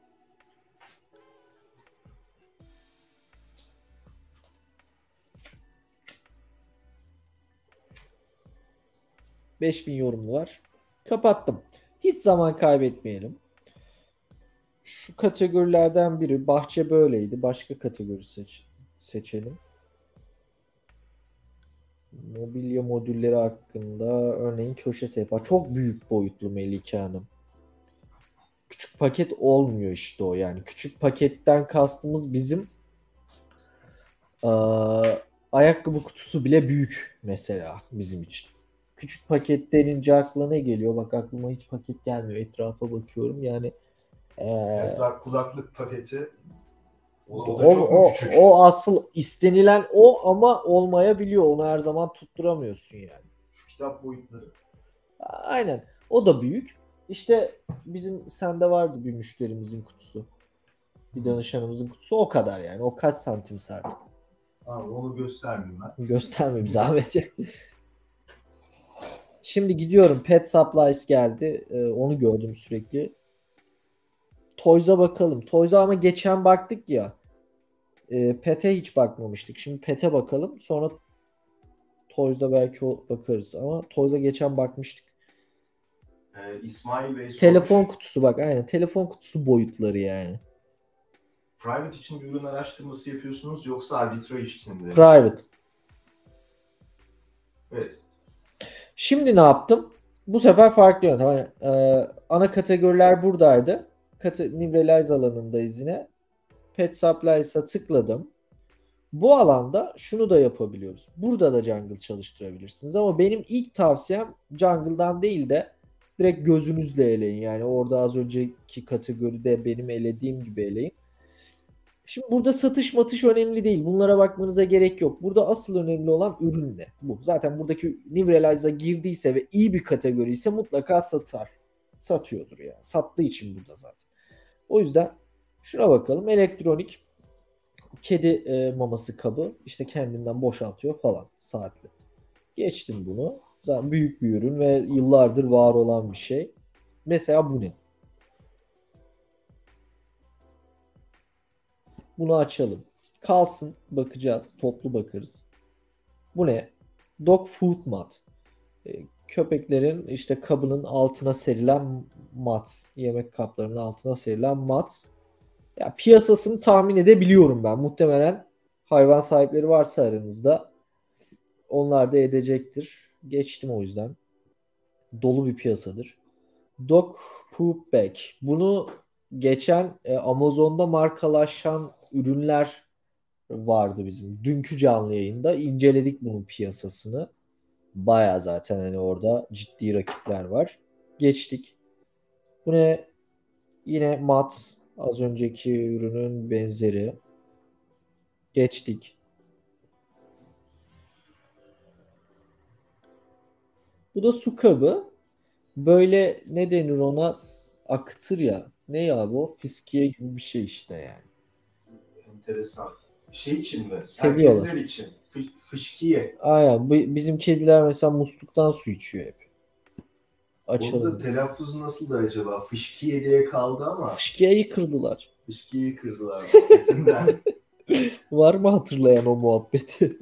Beş bin yorumlu var. Kapattım. Hiç zaman kaybetmeyelim. Şu kategorilerden biri bahçe böyleydi. Başka kategori seçelim. Mobilya modülleri hakkında örneğin köşe sehpa. Çok büyük boyutlu Melike Hanım. Küçük paket olmuyor işte o yani. Küçük paketten kastımız bizim ayakkabı kutusu bile büyük mesela bizim için. Küçük paket denince aklına ne geliyor? Bak aklıma hiç paket gelmiyor. Etrafa bakıyorum. Yani Mesela kulaklık paketi o da o, çok mu o, küçük? o asıl istenilen o ama olmayabiliyor. Onu her zaman tutturamıyorsun yani. Şu kitap boyutları. Aynen. O da büyük. İşte bizim sende vardı bir müşterimizin kutusu. Bir danışanımızın kutusu o kadar yani. O kaç santim artık. Abi onu göstermeyeyim ben. Gösterme bir zahmet. Şimdi gidiyorum. Pet Supplies geldi. Onu gördüm sürekli. Toys'a bakalım. Toys'a ama geçen baktık ya. Pet'e hiç bakmamıştık. Şimdi Pet'e bakalım. Sonra Toys'da belki bakarız. Ama Toys'a geçen bakmıştık. İsmail Bey Telefon sormuş. kutusu bak. Aynen. Telefon kutusu boyutları yani. Private için bir ürün araştırması yapıyorsunuz yoksa arbitraj için mi demiş. Private. Evet. Şimdi ne yaptım? Bu sefer farklı yöntem. Hani, ana kategoriler buradaydı. Nivrelize alanındayız yine. Pet Supplies'a tıkladım. Bu alanda şunu da yapabiliyoruz. Burada da Jungle çalıştırabilirsiniz ama benim ilk tavsiyem Jungle'dan değil de direkt gözünüzle eleyin. Yani orada az önceki kategoride benim elediğim gibi eleyin. Şimdi burada satış matış önemli değil. Bunlara bakmanıza gerek yok. Burada asıl önemli olan ürün ne? Bu. Zaten buradaki Nivrelize'a girdiyse ve iyi bir kategori ise mutlaka satar. Satıyordur yani. Sattığı için burada zaten. O yüzden şuna bakalım. Elektronik kedi maması kabı. İşte kendinden boşaltıyor falan saatli. Geçtim bunu. Zaten büyük bir ürün ve yıllardır var olan bir şey. Mesela bu ne? Bunu açalım. Kalsın. Bakacağız. Toplu bakarız. Bu ne? Dog food mat. Köpeklerin işte kabının altına serilen mat. Yemek kaplarının altına serilen mat. Ya piyasasını tahmin edebiliyorum ben. Muhtemelen hayvan sahipleri varsa aranızda onlar da edecektir. Geçtim o yüzden. Dolu bir piyasadır. Dog Poop Bag. Bunu geçen Amazon'da markalaşan ürünler vardı bizim. Dünkü canlı yayında inceledik bunun piyasasını. Baya zaten hani orada ciddi rakipler var. Geçtik. Bu ne? Yine mat. Az önceki ürünün benzeri. Geçtik. Bu da su kabı. Böyle ne denir ona? Akıtır ya. Ne ya bu? Fiskiye gibi bir şey işte yani. Enteresan. Şey için mi? Ha, kediler Seviyorlar. için. Fışkiye. Aynen. Bizim kediler mesela musluktan su içiyor hep. Onun da Açalım. telaffuzu nasıl da acaba? Fışkiye diye kaldı ama Fışkiye'yi kırdılar. fışkiyeyi kırdılar muhabbetinden. Var mı hatırlayan o muhabbeti?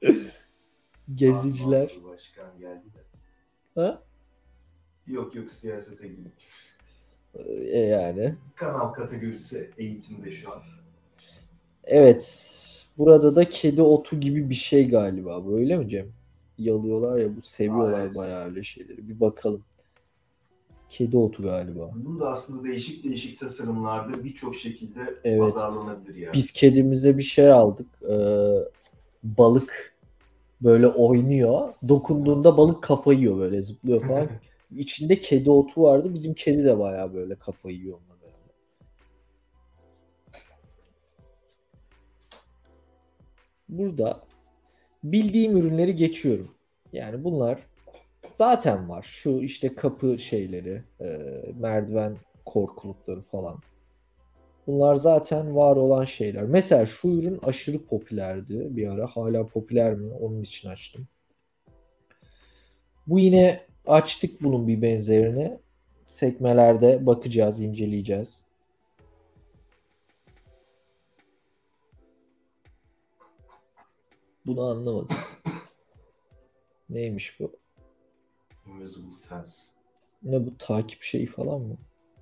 Mansur Geziciler. Başkan geldi de. Ha? Yok yok, siyasete girmiş. Yani. Kanal kategorisi eğitimde şu an. Evet. Burada da kedi otu gibi bir şey galiba. Böyle mi Cem? Yalıyorlar ya, bu Aa, seviyorlar evet. bayağı öyle şeyleri. Bir bakalım. Kedi otu galiba. Bunun da aslında değişik değişik tasarımlarda birçok şekilde Evet. pazarlanabilir yani. Biz kedimize bir şey aldık. Balık böyle oynuyor. Dokunduğunda balık kafayı yiyor, böyle zıplıyor falan. İçinde kedi otu vardı. Bizim kedi de bayağı böyle kafayı yiyor onunla beraber. Burada bildiğim ürünleri geçiyorum. Yani bunlar zaten var. Şu işte kapı şeyleri, merdiven korkulukları falan. Bunlar zaten var olan şeyler. Mesela şu ürün aşırı popülerdi bir ara. Hala popüler mi? Onun için açtım. Bu yine açtık bunun bir benzerini. Sekmelerde bakacağız, inceleyeceğiz. Bunu anlamadım. Neymiş bu? Invisible Fence. Ne bu, takip şeyi falan mı?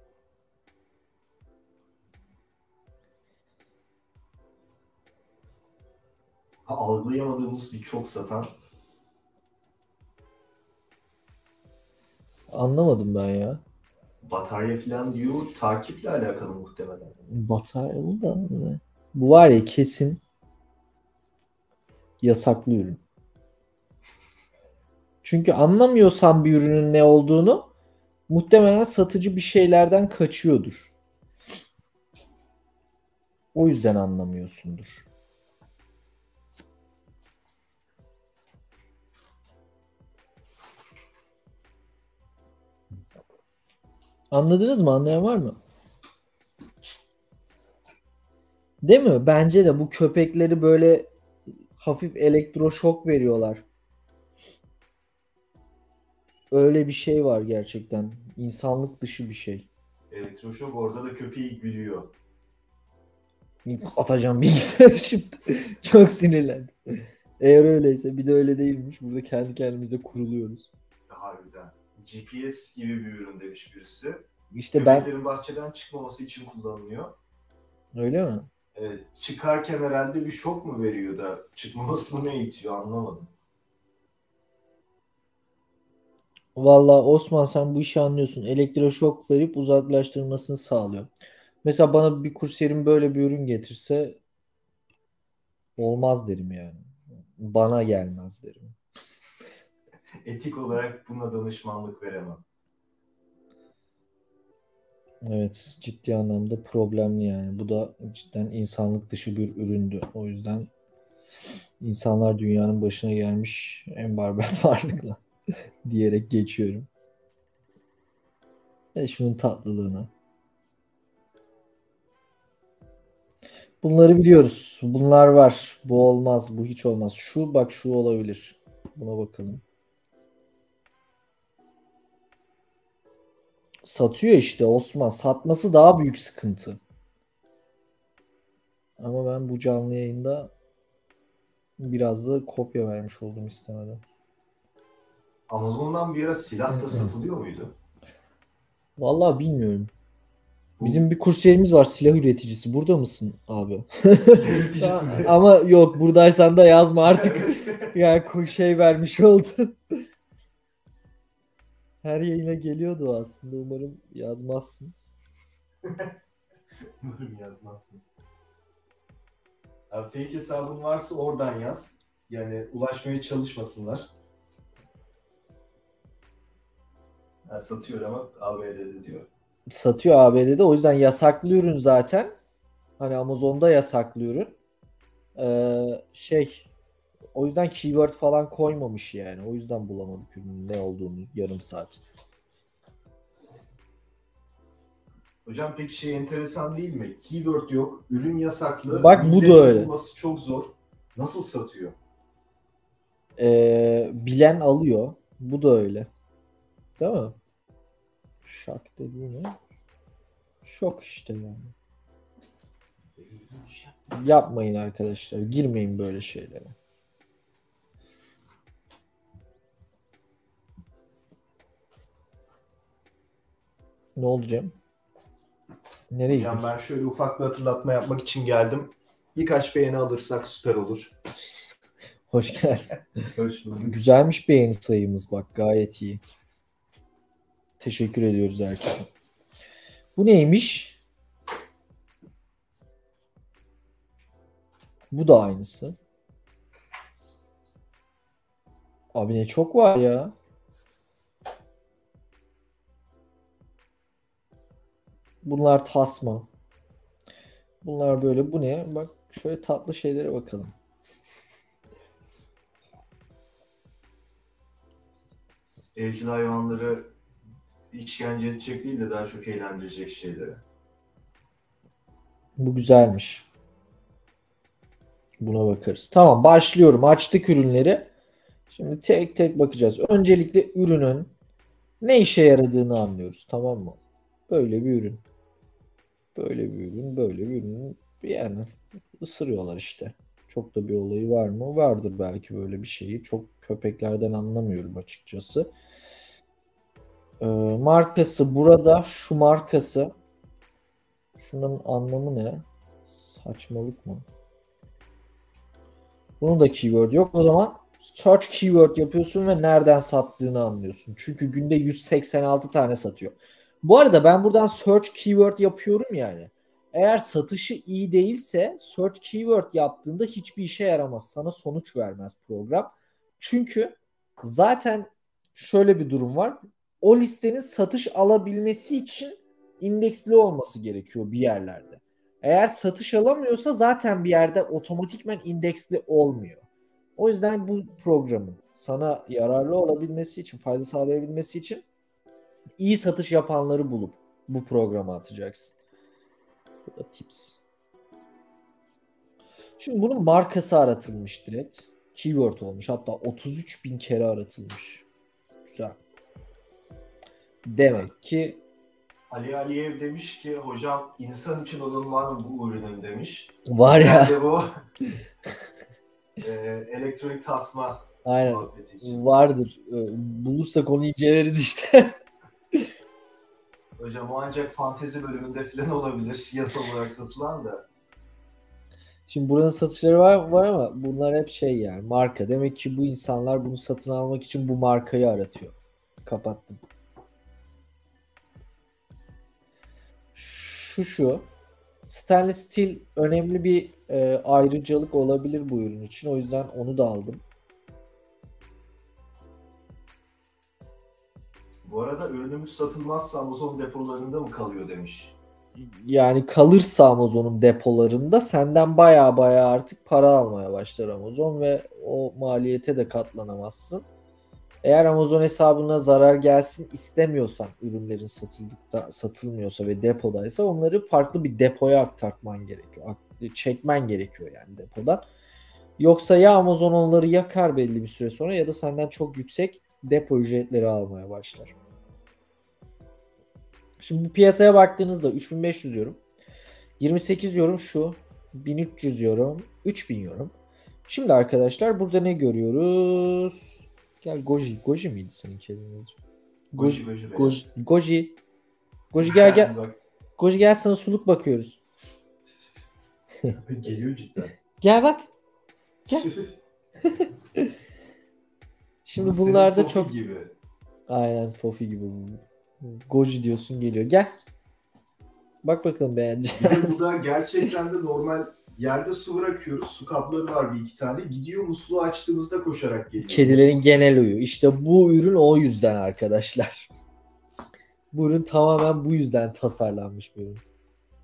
Ha, algılayamadığımız bir çok satan Anlamadım ben ya. batarya falan diyor. Takiple alakalı muhtemelen. Bataryalı da ne? Bu var ya, kesin yasaklı ürün. Çünkü anlamıyorsan bir ürünün ne olduğunu, muhtemelen satıcı bir şeylerden kaçıyordur. O yüzden anlamıyorsundur. Anladınız mı? Anlayan var mı? Değil mi? Bence de bu köpekleri böyle hafif elektroşok veriyorlar. Öyle bir şey var gerçekten. İnsanlık dışı bir şey. Elektroşok, orada da köpeği gülüyor. Atacağım bilgisayarı şimdi. Çok sinirlendim. Eğer öyleyse, bir de öyle değilmiş. Burada kendi kendimize kuruluyoruz. Harbiden. GPS gibi bir ürün demiş birisi. İşte ben, Köpeklerin bahçeden çıkmaması için kullanılıyor. öyle mi? Çıkarken herhalde bir şok mu veriyor da çıkmamasını mı eğitiyor, anlamadım. Vallahi Osman, sen bu işi anlıyorsun. Elektroşok verip uzaklaştırmasını sağlıyor. Mesela bana bir kuryerim böyle bir ürün getirse olmaz derim yani. Bana gelmez derim. Etik olarak buna danışmanlık veremem. Evet, ciddi anlamda problemli yani. Bu da cidden insanlık dışı bir üründü. O yüzden insanlar dünyanın başına gelmiş en berbat varlıkla diyerek geçiyorum. Şunun tatlılığına. Bunları biliyoruz. Bunlar var. Bu olmaz. Bu hiç olmaz. Şu bak, şu olabilir. Buna bakalım. Satıyor işte Osman. Satması daha büyük sıkıntı. Ama ben bu canlı yayında biraz da kopya vermiş oldum istemeden. Amazon'dan bir ara silah da satılıyor muydu? Vallahi bilmiyorum. Bu Bizim bir kursiyerimiz var, silah üreticisi. Burada mısın abi? silah üreticisi mi? Ama yok, buradaysan da yazma artık. Evet. Yani şey vermiş oldun. Her yayına geliyordu o aslında. Umarım yazmazsın. Umarım yazmazsın. Fake hesabın varsa oradan yaz. Yani ulaşmaya çalışmasınlar. Satıyor ama ABD'de diyor. Satıyor ABD'de. O yüzden yasaklı ürün zaten. Hani Amazon'da yasaklı ürün. Şey, O yüzden keyword falan koymamış yani. O yüzden bulamadık ürünün ne olduğunu yarım saat. Hocam peki şey enteresan değil mi? Keyword yok, ürün yasaklı, Bak bu da milletin öyle. bulması çok zor. Nasıl satıyor? Bilen alıyor. Bu da öyle. Değil mi? Şak dediği ne? Şok işte yani. Yapmayın arkadaşlar. Girmeyin böyle şeylere. Ne oldu Cem? Nereye Hocam gidiyorsun? ben şöyle ufak bir hatırlatma yapmak için geldim. Birkaç beğeni alırsak süper olur. Hoş geldin. Hoş bulduk. Güzelmiş beğeni sayımız bak gayet iyi. Teşekkür ediyoruz herkese. Bu neymiş? Bu da aynısı. Abi ne çok var ya. Bunlar tasma. Bunlar böyle. Bu ne? Bak şöyle tatlı şeylere bakalım. Evcil hayvanları işkence edecek değil de daha çok eğlendirecek şeyleri. Bu güzelmiş. Buna bakarız. Tamam başlıyorum. Açtık ürünleri. Şimdi tek tek bakacağız. Öncelikle ürünün ne işe yaradığını anlıyoruz. Tamam mı? Böyle bir ürün. Böyle bir ürün. Böyle bir ürün. Yani ısırıyorlar işte. Çok da bir olayı var mı? Vardır belki böyle bir şeyi. Çok köpeklerden anlamıyorum açıkçası. Markası burada. Şu markası. Şunun anlamı ne? Saçmalık mı? Bunun da keyword yok. O zaman search keyword yapıyorsun ve nereden sattığını anlıyorsun. Çünkü günde 186 tane satıyor. Bu arada ben buradan search keyword yapıyorum yani. Eğer satışı iyi değilse search keyword yaptığında hiçbir işe yaramaz. Sana sonuç vermez program. Çünkü zaten şöyle bir durum var. O listenin satış alabilmesi için indeksli olması gerekiyor bir yerlerde. Eğer satış alamıyorsa zaten bir yerde otomatikman indeksli olmuyor. O yüzden bu programın sana yararlı olabilmesi için, fayda sağlayabilmesi için iyi satış yapanları bulup bu programa atacaksın. Bu da tips. Şimdi bunun markası aratılmış direkt. Keyword olmuş. Hatta 33 bin kere aratılmış. Güzel. Demek ki Ali Aliyev demiş ki hocam insan için olan var mı bu ürünün demiş. var ya. Herhalde bu elektronik tasma Aynen. muhabbeti için. Vardır. Bulursak onu inceleriz işte. Hocam o ancak fantezi bölümünde falan olabilir. Yasal olarak satılan da. Şimdi buranın satışları var ama bunlar hep şey yani marka. Demek ki bu insanlar bunu satın almak için bu markayı aratıyor. Kapattım. Şu. Stainless steel önemli bir ayrıcalık olabilir bu ürün için. O yüzden onu da aldım. Bu arada ürünümüz satılmazsa Amazon depolarında mı kalıyor demiş. Yani kalırsa Amazon'un depolarında senden baya baya artık para almaya başlar Amazon ve o maliyete de katlanamazsın. Eğer Amazon hesabına zarar gelsin istemiyorsan ürünlerin satılmıyorsa ve depodaysa onları farklı bir depoya aktartman gerekiyor. Çekmen gerekiyor yani depodan. Yoksa ya Amazon onları yakar belli bir süre sonra ya da senden çok yüksek depo ücretleri almaya başlar. Şimdi bu piyasaya baktığınızda 3500 yorum, 28 yorum şu, 1300 yorum, 3000 yorum. Şimdi arkadaşlar burada ne görüyoruz? Gel Goji. Goji miydi senin kelimen? Goji Goji. Goji. Goji gel gel. Goji gel sana suluk bakıyoruz. Geliyor cidden. Gel bak. Gel. Şimdi bunlarda çok gibi. aynen Fofi gibi. Goji diyorsun geliyor. Gel. Bak bakalım beğenecek. Bir de burada gerçekten de normal yerde su bırakıyoruz. Su kapları var bir iki tane. Gidiyor musluğu açtığımızda koşarak geliyor. Kedilerin genel huyu. İşte bu ürün o yüzden arkadaşlar. Bu ürün tamamen bu yüzden tasarlanmış bir ürün.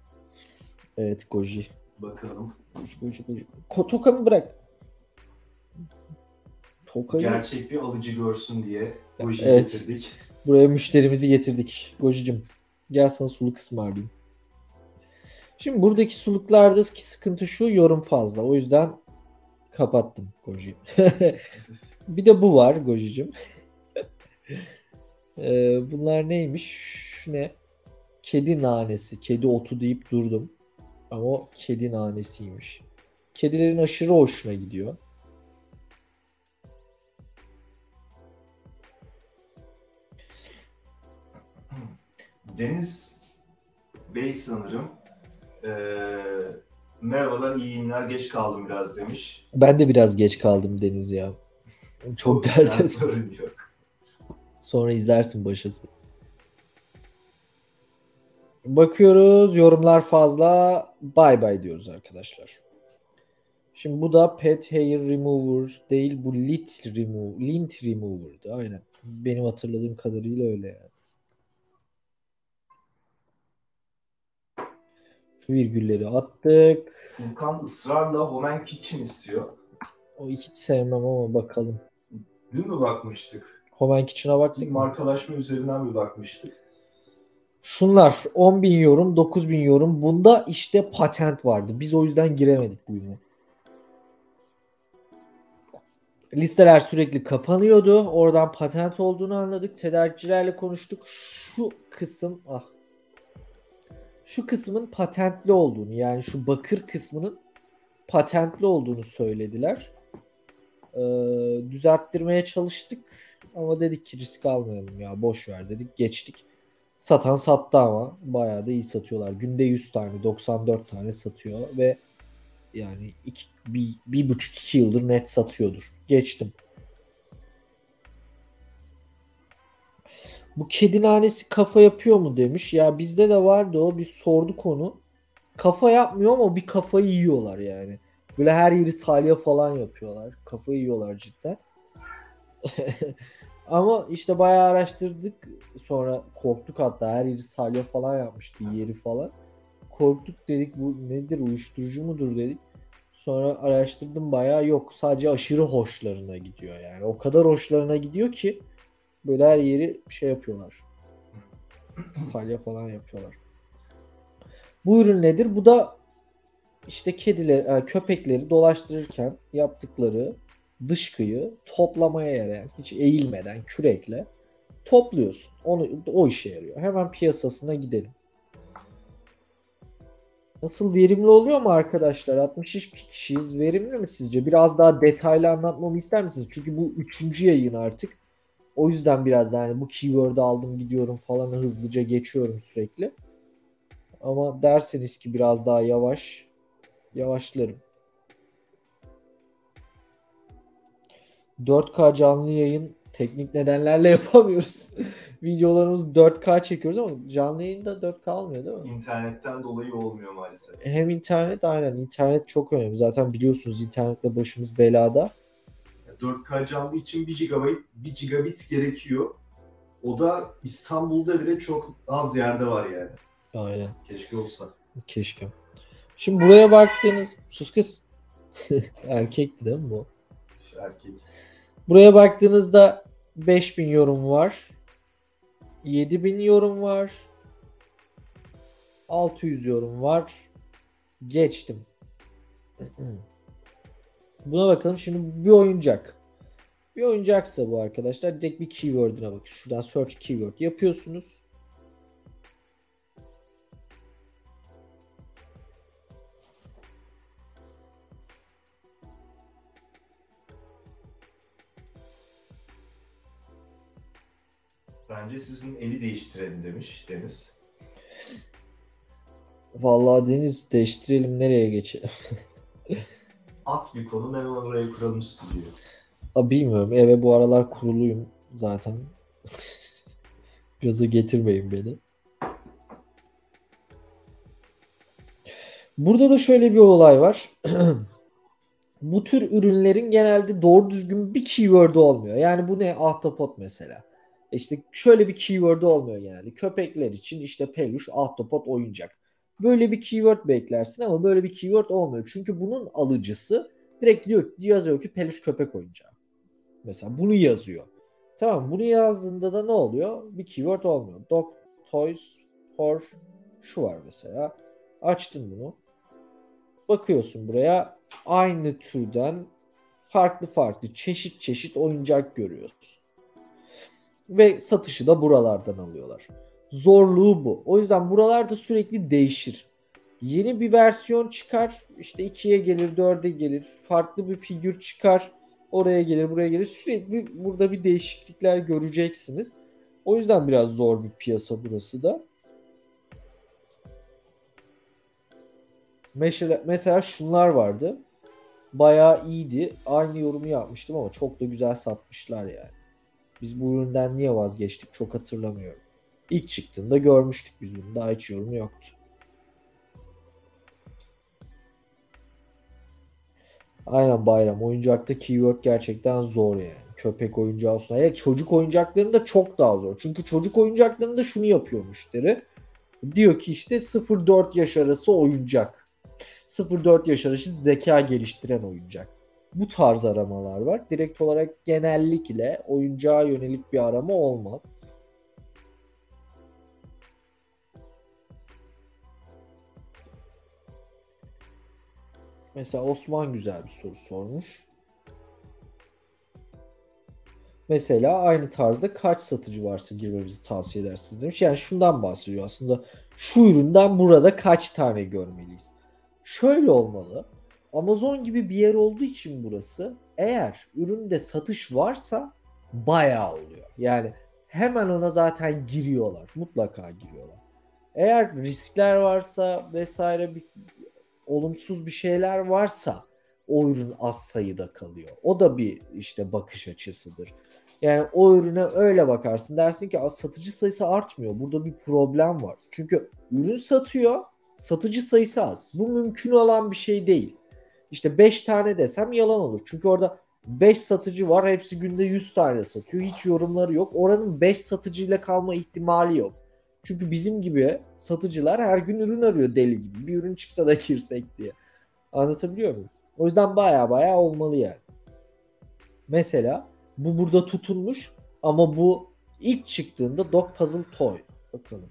Evet Goji. Bakalım. Goji. Tokamı bırak. Tokayı Gerçek bir alıcı görsün diye Goji'yi evet. getirdik. Buraya müşterimizi getirdik. Gojicim gel sana suluk ısmarlayayım. Şimdi buradaki suluklardaki sıkıntı şu, yorum fazla. O yüzden kapattım Goji'yi. Bir de bu var Gojicim. Bunlar neymiş? Ne? Kedi nanesi. Kedi otu deyip durdum. Ama o kedi nanesiymiş. Kedilerin aşırı hoşuna gidiyor. Deniz Bey sanırım. Merhabalar, iyi yayınlar, geç kaldım biraz demiş. Ben de biraz geç kaldım Deniz ya. Çok dert Ben ettim. sorun yok. Sonra izlersin başası. Bakıyoruz. Yorumlar fazla. Bye bye diyoruz arkadaşlar. Şimdi bu da Pet Hair Remover değil. Bu Lint Remover'dı. Aynen. Benim hatırladığım kadarıyla öyle yani. Şu virgülleri attık. Furkan ısrarla Home Kitchen istiyor. O hiç sevmem ama bakalım. Dün mü bakmıştık? Home Kitchen'a baktık Bir mı? markalaşma üzerinden bir bakmıştık. Şunlar 10.000 yorum, 9.000 yorum. Bunda işte patent vardı. Biz o yüzden giremedik bu ürüne. Listeler sürekli kapanıyordu. Oradan patent olduğunu anladık. Tedarikçilerle konuştuk. Şu kısmın patentli olduğunu, yani şu bakır kısmının patentli olduğunu söylediler. Düzelttirmeye çalıştık ama dedik ki risk almayalım ya, boş ver dedik, geçtik. Satan sattı ama bayağı da iyi satıyorlar. Günde 100 tane 94 tane satıyor ve yani bir buçuk iki yıldır net satıyordur. Geçtim. Bu kedi nanesi kafa yapıyor mu demiş. Ya bizde de vardı o. Biz sorduk onu. Kafa yapmıyor ama bir kafayı yiyorlar yani. Böyle her yeri salya falan yapıyorlar. Kafayı yiyorlar cidden. Ama işte bayağı araştırdık. Sonra korktuk, hatta her yeri salya falan yapmıştı, yeri falan. Korktuk, dedik bu nedir, uyuşturucu mudur dedik. Sonra araştırdım, bayağı yok. Sadece aşırı hoşlarına gidiyor yani. O kadar hoşlarına gidiyor ki böyle her yeri şey yapıyorlar. Salya falan yapıyorlar. Bu ürün nedir? Bu da işte köpekleri dolaştırırken yaptıkları dışkıyı toplamaya yarayan, hiç eğilmeden kürekle topluyorsun. O işe yarıyor. Hemen piyasasına gidelim. Nasıl, verimli oluyor mu arkadaşlar? 63 kişiyiz. Verimli mi sizce? Biraz daha detaylı anlatmamı ister misiniz? Çünkü bu 3. yayın artık. O yüzden biraz daha hani bu keyword'ı aldım gidiyorum falan, hızlıca geçiyorum sürekli. Ama derseniz ki biraz daha yavaşlarım. 4K canlı yayın teknik nedenlerle yapamıyoruz. Videolarımız 4K çekiyoruz ama canlı yayında 4K olmuyor değil mi? İnternetten dolayı olmuyor maalesef. Hem internet, aynen, internet çok önemli. Zaten biliyorsunuz internetle başımız belada. 4K canlı için 1 gigabit gerekiyor. O da İstanbul'da bile çok az yerde var yani. Aynen. Keşke olsa. Keşke. Şimdi buraya baktığınız... Sus kız. Erkekti değil mi bu? Erkek. Buraya baktığınızda 5.000 yorum var. 7.000 yorum var. 600 yorum var. Geçtim. Buna bakalım. Şimdi bir oyuncak. Bir oyuncaksa bu arkadaşlar, direkt bir keyword'üne bakın. Şuradan search keyword yapıyorsunuz. Bence sizin evi değiştirelim demiş Deniz. Vallahi Deniz, değiştirelim, nereye geçelim? At bir konu, hemen oraya kuralım stüdyoyu. Bilmiyorum. Eve bu aralar kuruluyum zaten. Gaza getirmeyin beni. Burada da şöyle bir olay var. Bu tür ürünlerin genelde doğru düzgün bir keyword'ü olmuyor. Yani bu ne? Ahtapot mesela. İşte şöyle bir keyword'ü olmuyor genelde. Köpekler için işte peluş, ahtapot, oyuncak. Böyle bir keyword beklersin ama böyle bir keyword olmuyor. Çünkü bunun alıcısı Direkt yazıyor ki peluş köpek oyuncağı. Mesela bunu yazıyor. Tamam, bunu yazdığında da ne oluyor? Bir keyword olmuyor. Dog toys for şu var mesela. Açtın bunu. Bakıyorsun buraya, aynı türden farklı farklı çeşit çeşit oyuncak görüyorsun. Ve satışı da buralardan alıyorlar. Zorluğu bu. O yüzden buralarda sürekli değişir. Yeni bir versiyon çıkar. İşte 2'ye gelir, 4'e gelir. Farklı bir figür çıkar. Oraya gelir, buraya gelir. Sürekli burada bir değişiklikler göreceksiniz. O yüzden biraz zor bir piyasa burası da. Mesela şunlar vardı. Bayağı iyiydi. Aynı yorumu yapmıştım ama çok da güzel satmışlar yani. Biz bu üründen niye vazgeçtik çok hatırlamıyorum. İlk çıktığında görmüştük biz bunu. Daha hiç yorumu yoktu. Aynen Bayram. Oyuncakta keyword gerçekten zor yani. Köpek oyuncağı olsun. Hayır, çocuk oyuncaklarında çok daha zor. Çünkü çocuk oyuncaklarında şunu yapıyor müşteri. Diyor ki işte 0-4 yaş arası oyuncak. 0-4 yaş arası zeka geliştiren oyuncak. Bu tarz aramalar var. Direkt olarak genellikle oyuncağa yönelik bir arama olmaz. Mesela Osman güzel bir soru sormuş. Mesela aynı tarzda kaç satıcı varsa girmemizi tavsiye edersiniz demiş. Yani şundan bahsediyor aslında. Şu üründen burada kaç tane görmeliyiz? Şöyle olmalı. Amazon gibi bir yer olduğu için burası, eğer üründe satış varsa bayağı oluyor. Yani hemen ona zaten giriyorlar. Mutlaka giriyorlar. Eğer riskler varsa vesaire, bir olumsuz bir şeyler varsa o ürün az sayıda kalıyor. O da bir işte bakış açısıdır. Yani o ürüne öyle bakarsın. Dersin ki satıcı sayısı artmıyor. Burada bir problem var. Çünkü ürün satıyor, satıcı sayısı az. Bu mümkün olan bir şey değil. İşte 5 tane desem yalan olur. Çünkü orada 5 satıcı var. Hepsi günde 100 tane satıyor. Hiç yorumları yok. Oranın 5 satıcıyla kalma ihtimali yok. Çünkü bizim gibi satıcılar her gün ürün arıyor deli gibi. Bir ürün çıksa da girsek diye. Anlatabiliyor muyum? O yüzden baya baya olmalı yani. Mesela bu burada tutulmuş ama bu ilk çıktığında Dog Puzzle Toy. Bakalım.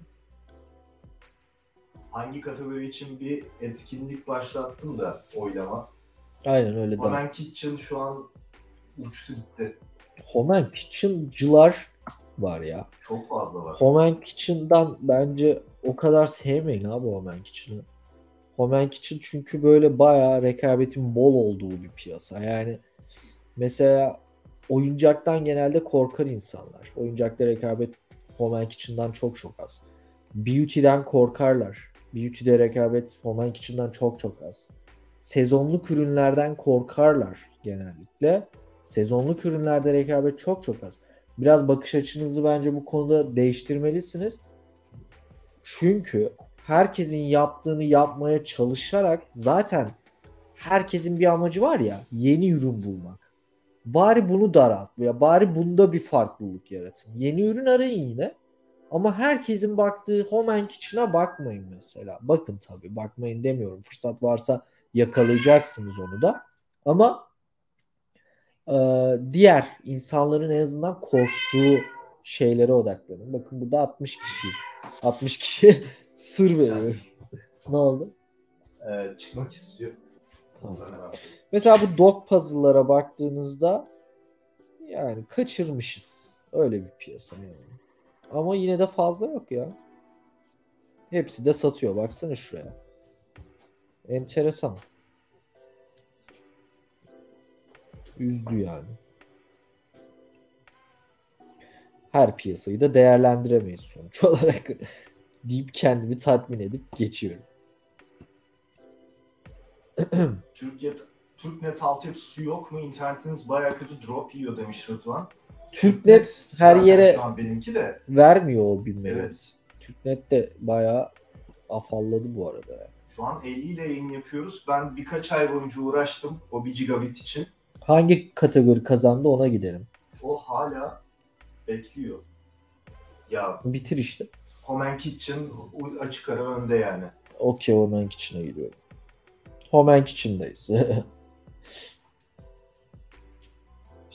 Hangi kategori için bir etkinlik başlattım da oylama. Aynen öyle daha. Home Kitchen şu an uçtu gitti. Home Kitchen'cılar var ya. Çok fazla var. Home Kitchen'dan bence o kadar sevmeyin abi Home Kitchen'ı. Home Kitchen çünkü böyle bayağı rekabetin bol olduğu bir piyasa. Yani mesela oyuncaktan genelde korkar insanlar. Oyuncakta rekabet Home Kitchen'dan çok çok az. Beauty'den korkarlar. Beauty'de rekabet Home Kitchen'dan çok çok az. Sezonluk ürünlerden korkarlar genellikle. Sezonluk ürünlerde rekabet çok çok az. Biraz bakış açınızı bence bu konuda değiştirmelisiniz. Çünkü herkesin yaptığını yapmaya çalışarak zaten herkesin bir amacı var ya, yeni ürün bulmak. Bari bunu daralt ya bari bunda bir farklılık yaratın. Yeni ürün arayın yine. Ama herkesin baktığı Home Kitchen'a bakmayın mesela. Bakın tabii, bakmayın demiyorum. Fırsat varsa yakalayacaksınız onu da. Ama diğer insanların en azından korktuğu şeylere odaklanın. Bakın burada 60 kişiyiz. 60 kişiye sır veriyorum. Ne oldu? Çıkmak istiyor. Tamam. Mesela bu dog puzzle'lara baktığınızda yani kaçırmışız. Öyle bir piyasa yani. Ama yine de fazla yok ya. Hepsi de satıyor. Baksana şuraya. Enteresan. Üzdü yani. Her piyasayı da değerlendiremeyiz sonuç olarak deyip kendimi tatmin edip geçiyorum. Türknet altyapısı yok mu? İnternetiniz bayağı kötü drop yiyor demiş Rıdvan. Türknet her yere şu an benimki de vermiyor o bilmem. Evet. Türknet de bayağı afalladı bu arada. Şu an 50 ile yayın yapıyoruz. Ben birkaç ay boyunca uğraştım o 1 gigabit için. Hangi kategori kazandı ona gidelim. O hala bekliyor. Ya Bitir işte. Home Kitchen açık ara önde yani. Okey, Home Kitchen'a gidiyorum. Home Kitchen'dayız.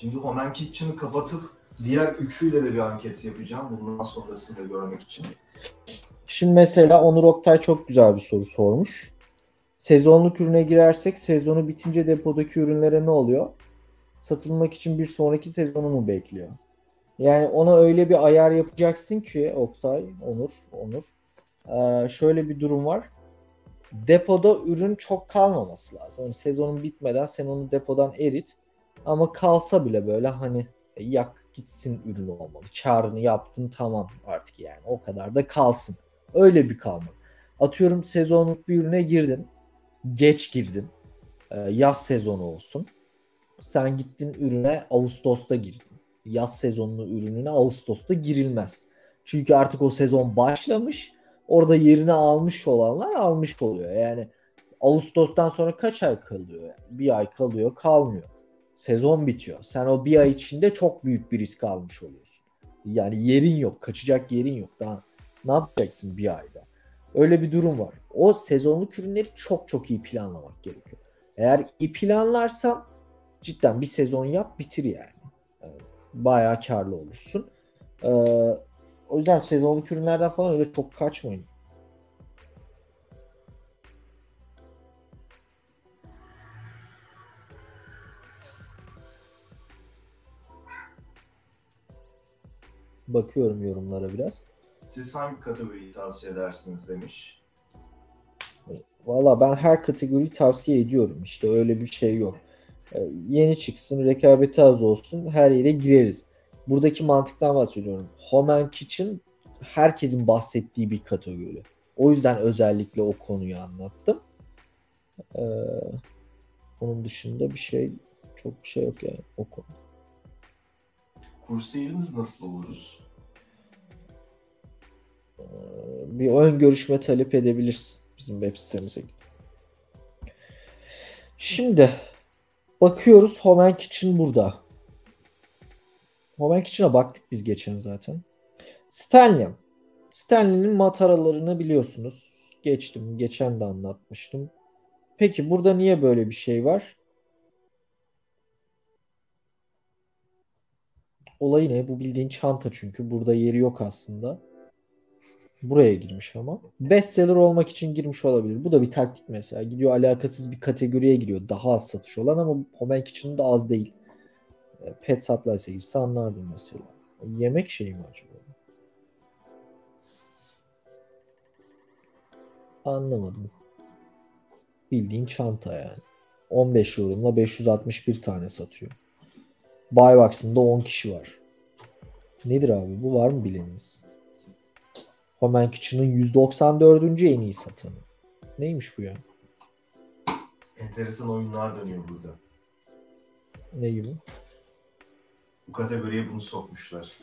Şimdi Home and Kitchen'ı kapatıp diğer üçüyle de bir anket yapacağım. Bundan sonrasını da görmek için. Şimdi mesela Onur Oktay çok güzel bir soru sormuş. Sezonluk ürüne girersek sezonu bitince depodaki ürünlere ne oluyor? Satılmak için bir sonraki sezonu mu bekliyor? Yani ona öyle bir ayar yapacaksın ki Oktay, Onur. Şöyle bir durum var. Depoda ürün çok kalmaması lazım. Yani sezonun bitmeden sen onu depodan erit. Ama kalsa bile böyle hani yak gitsin ürün olmalı. Kârını yaptın tamam artık yani. O kadar da kalsın. Öyle bir kalmalı. Atıyorum sezonluk bir ürüne girdin. Geç girdin. Yaz sezonu olsun. Sen gittin ürüne Ağustos'ta girdin. Yaz sezonlu ürününe Ağustos'ta girilmez. Çünkü artık o sezon başlamış. Orada yerini almış olanlar almış oluyor. Yani Ağustos'tan sonra kaç ay kalıyor? Yani bir ay kalıyor, kalmıyor. Sezon bitiyor. Sen o bir ay içinde çok büyük bir risk almış oluyorsun. Yani yerin yok, kaçacak yerin yok. Daha ne yapacaksın bir ayda? Öyle bir durum var. O sezonluk ürünleri çok çok iyi planlamak gerekiyor. Eğer iyi planlarsan cidden bir sezon yap bitir yani. Bayağı karlı olursun. Ee, O yüzden sezonluk ürünlerden falan öyle çok kaçmayın. Bakıyorum yorumlara biraz. Siz hangi kategoriyi tavsiye edersiniz demiş. Valla ben her kategoriyi tavsiye ediyorum. İşte öyle bir şey yok. Yeni çıksın, rekabeti az olsun, her yere gireriz. Buradaki mantıktan bahsediyorum. Home and Kitchen herkesin bahsettiği bir kategori. O yüzden özellikle o konuyu anlattım. Ee, Onun dışında çok bir şey yok yani o konu. Kursiyeriniz nasıl oluruz? Bir ön görüşme talep edebilirsin bizim web sitemize. Şimdi bakıyoruz Home and Kitchen burada. Home and Kitchen'a baktık biz geçen zaten. Stanley. Stanley'nin mataralarını biliyorsunuz. Geçen de anlatmıştım. Peki burada niye böyle bir şey var? Olayı ne? Bu bildiğin çanta çünkü. Burada yeri yok aslında. Buraya girmiş ama. Bestseller olmak için girmiş olabilir. Bu da bir taktik mesela. Gidiyor alakasız bir kategoriye giriyor. Daha az satış olan ama Home and Kitchen'ın da az değil. Pet Supply sevgilisi anlardım mesela. Yemek şeyi mi acaba? Anlamadım. Bildiğin çanta yani. 15 yorumla 561 tane satıyor. Buy Box'ında 10 kişi var. Nedir abi? Bu var mı bileniniz? Home and Kitchen'ın 194. en iyi satanı. Neymiş bu ya? Enteresan oyunlar dönüyor burada. Ne gibi? Bu kategoriye bunu sokmuşlar.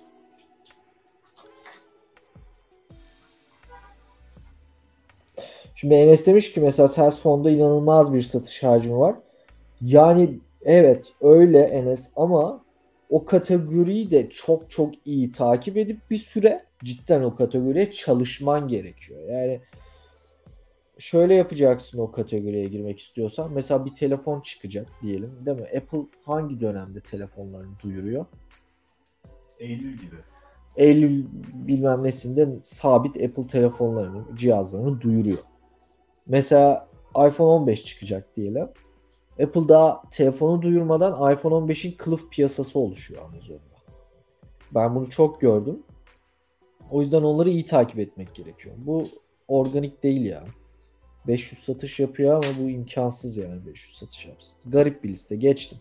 Şimdi Enes demiş ki mesela Sales Phone'da inanılmaz bir satış hacmi var. Yani evet öyle Enes ama o kategoriyi de çok çok iyi takip edip bir süre cidden o kategoriye çalışman gerekiyor. Yani şöyle yapacaksın o kategoriye girmek istiyorsan. Mesela bir telefon çıkacak diyelim değil mi? Apple hangi dönemde telefonlarını duyuruyor? Eylül gibi. Eylül bilmem nesinde sabit Apple telefonlarını, cihazlarını duyuruyor. Mesela iPhone 15 çıkacak diyelim. Apple daha telefonu duyurmadan iPhone 15'in kılıf piyasası oluşuyor Amazon'da. Ben bunu çok gördüm. O yüzden onları iyi takip etmek gerekiyor. Bu organik değil ya. 500 satış yapıyor ama bu imkansız yani 500 satış yapsın. Garip bir liste. Geçtim.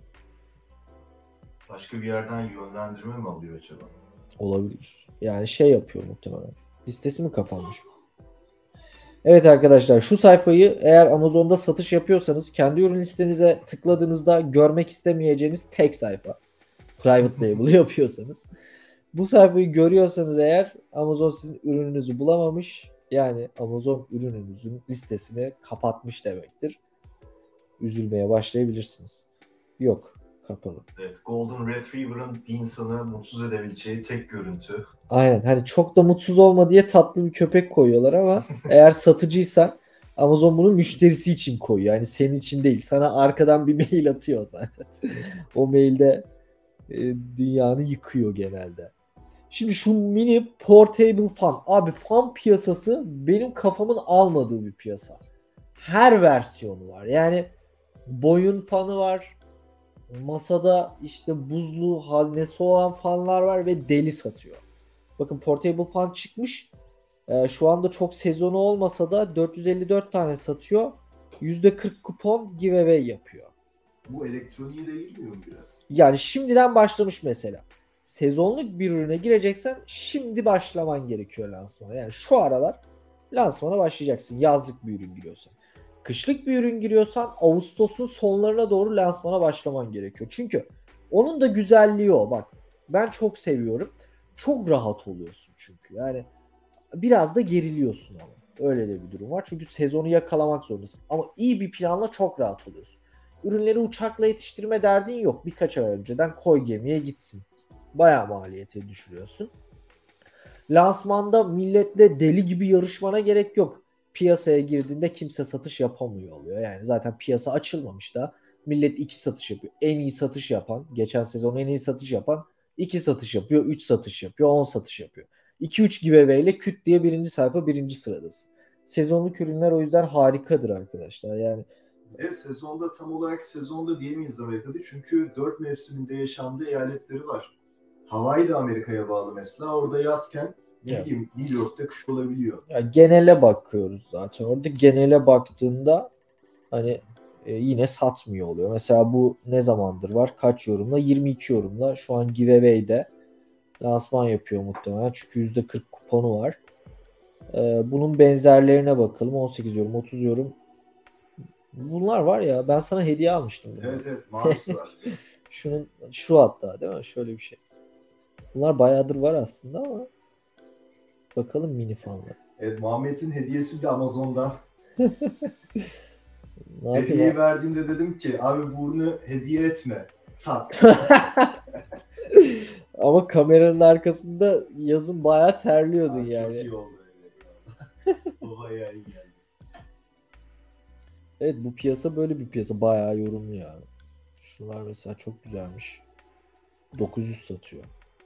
Başka bir yerden yönlendirme mi alıyor acaba? Olabilir. Yani şey yapıyor muhtemelen. Listesi mi kapanmış? Evet arkadaşlar şu sayfayı eğer Amazon'da satış yapıyorsanız kendi ürün listenize tıkladığınızda görmek istemeyeceğiniz tek sayfa. Private label yapıyorsanız. Bu sayfayı görüyorsanız eğer Amazon sizin ürününüzü bulamamış. Yani Amazon ürününüzün listesini kapatmış demektir. Üzülmeye başlayabilirsiniz. Yok, kapalı. Evet, Golden Retriever'ın bir insanı mutsuz edebileceği tek görüntü. Aynen. Hani çok da mutsuz olma diye tatlı bir köpek koyuyorlar ama eğer satıcıysan Amazon bunu müşterisi için koyuyor. Yani senin için değil. Sana arkadan bir mail atıyor zaten. O mailde dünyanı yıkıyor genelde. Şimdi şu mini portable fan. Abi fan piyasası benim kafamın almadığı bir piyasa. Her versiyonu var. Yani boyun fanı var. Masada işte buzlu haznesi olan fanlar var ve deli satıyor. Bakın portable fan çıkmış. Şu anda çok sezonu olmasa da 454 tane satıyor. %40 kupon giveaway yapıyor. Bu elektroniğe de girmiyor mu biraz? Yani şimdiden başlamış mesela. Sezonluk bir ürüne gireceksen şimdi başlaman gerekiyor lansmana. Yani şu aralar lansmana başlayacaksın yazlık bir ürün giriyorsan. Kışlık bir ürün giriyorsan Ağustos'un sonlarına doğru lansmana başlaman gerekiyor. Çünkü onun da güzelliği o. Bak ben çok seviyorum. Çok rahat oluyorsun çünkü. Yani biraz da geriliyorsun ama. Öyle de bir durum var. Çünkü sezonu yakalamak zorundasın. Ama iyi bir planla çok rahat oluyorsun. Ürünleri uçakla yetiştirme derdin yok. Birkaç ay önceden koy gemiye gitsin. Bayağı maliyeti düşürüyorsun. Lansmanda milletle deli gibi yarışmana gerek yok. Piyasaya girdiğinde kimse satış yapamıyor oluyor. Yani zaten piyasa açılmamış da millet 2 satış yapıyor. En iyi satış yapan, geçen sezon en iyi satış yapan 2 satış yapıyor, 3 satış yapıyor, 10 satış yapıyor. 2-3 giveaway ile küt diye birinci sayfa birinci sıradasın. Sezonluk ürünler o yüzden harikadır arkadaşlar. Yani Evet, sezonda tam olarak sezonda diyemeyiz Amerika'da. Çünkü 4 mevsiminde yaşandığı eyaletleri var. Hawaii de Amerika'ya bağlı mesela. Orada yazken ne ya, bileyim New York'ta kış olabiliyor. ya genele bakıyoruz zaten. Orada genele baktığında hani yine satmıyor oluyor. Mesela bu ne zamandır var? Kaç yorumla? 22 yorumla. Şu an giveaway'de lansman yapıyor muhtemelen. Çünkü %40 kuponu var. Bunun benzerlerine bakalım. 18 yorum, 30 yorum. Bunlar var ya ben sana hediye almıştım bunları. Evet evet, mavisi var. Şu hatta değil mi? Şöyle bir şey. Bunlar bayağıdır var aslında ama bakalım mini fanlar. Evet, Muhammed'in hediyesi de Amazon'dan. Ne yapayım Hediyeyi abi? verdiğimde dedim ki abi bunu hediye etme. Sat. Ama kameranın arkasında yazın bayağı terliyordun Abi çok yani. iyi oldu öyle. O bayağı iyi geldi. Evet bu piyasa böyle bir piyasa. Bayağı yorumlu yani. Şunlar mesela çok güzelmiş. 900 satıyor.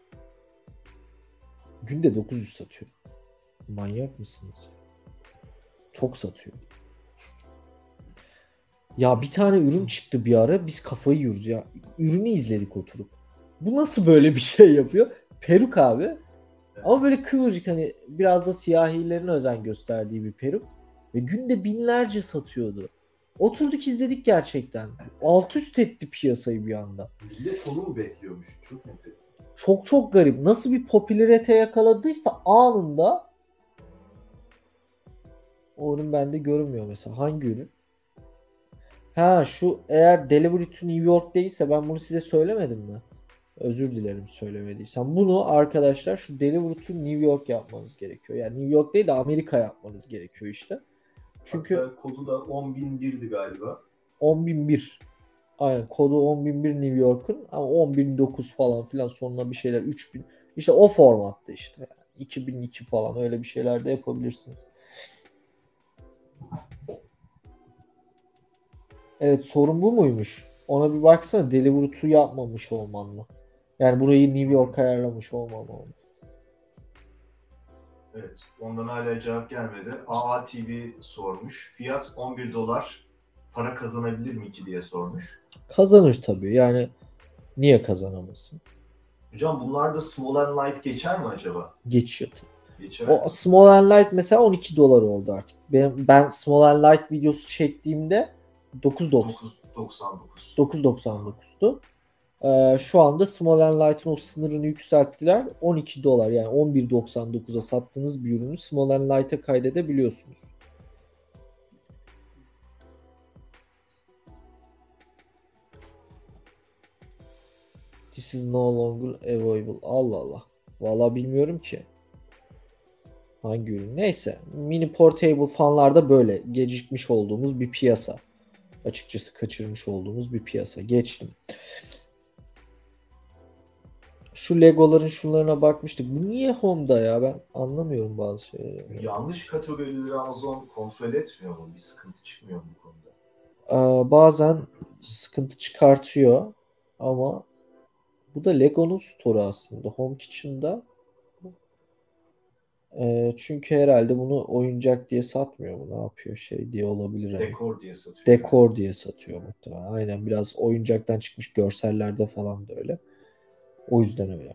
Günde 900 satıyor. Manyak mısınız? Çok satıyor. Ya bir tane ürün çıktı bir ara. Biz kafayı yiyoruz ya. Ürünü izledik oturup. Bu nasıl böyle bir şey yapıyor? Peruk abi. Ama böyle kıvırcık hani biraz da siyahilerin özen gösterdiği bir peruk. Ve günde binlerce satıyordu. Oturduk izledik gerçekten. Alt üst etti piyasayı bir anda. Millet onu mu bekliyormuş? Çok enteresan. Çok çok garip. Nasıl bir popülarite yakaladıysa anında o ürün bende görünmüyor mesela. Hangi ürün? Ha şu eğer Delivery to New York değilse ben bunu size söylemedim mi? Özür dilerim söylemediysem. Bunu arkadaşlar şu Delivery to New York yapmanız gerekiyor. Yani New York değil de Amerika yapmanız gerekiyor işte. Çünkü Hatta kodu da 10.001'di galiba. 10.001 aynen kodu 10.001 New York'un ama 10.009 falan filan sonuna bir şeyler 3.000 işte o formatta işte. Yani 2002 falan öyle bir şeyler de yapabilirsiniz. Evet sorun bu muymuş? Ona bir baksana Delivery to yapmamış olmanla. Yani burayı New York ayarlamış olmalı. Evet, ondan hala cevap gelmedi. AATV sormuş. Fiyat 11 dolar. Para kazanabilir mi ki diye sormuş. Kazanır tabii. Yani niye kazanamasın? Hocam bunlar da Small and Light geçer mi acaba? Geçiyor tabii. Geçer. O Small and Light mesela 12 dolar oldu artık. Ben Small and Light videosu çektiğimde 9.90 9.99. 9.99'du. Şu anda Small and Light'ın o sınırını yükselttiler. 12 dolar yani 11.99'a sattığınız bir ürünü Small and Light'a kaydedebiliyorsunuz. This is no longer available. Allah Allah. Vallahi bilmiyorum ki. Hangi ürün? Neyse. Mini portable fanlarda böyle gecikmiş olduğumuz bir piyasa. Açıkçası kaçırmış olduğumuz bir piyasa. Geçtim. Şu Legoların şunlarına bakmıştık. Bu niye Home'da ya? Ben anlamıyorum bazı şeyleri. Yanlış kategorileri Amazon kontrol etmiyor mu? Bir sıkıntı çıkmıyor mu bu konuda? Bazen sıkıntı çıkartıyor ama Bu da Lego'nun store'u aslında. Home Kitchen'da. Çünkü herhalde bunu oyuncak diye satmıyor mu? Ne yapıyor şey diye olabilir hani. Dekor diye satıyor. Dekor diye satıyor muhtemelen. Aynen, biraz oyuncaktan çıkmış görsellerde falan da öyle. O yüzden öyle.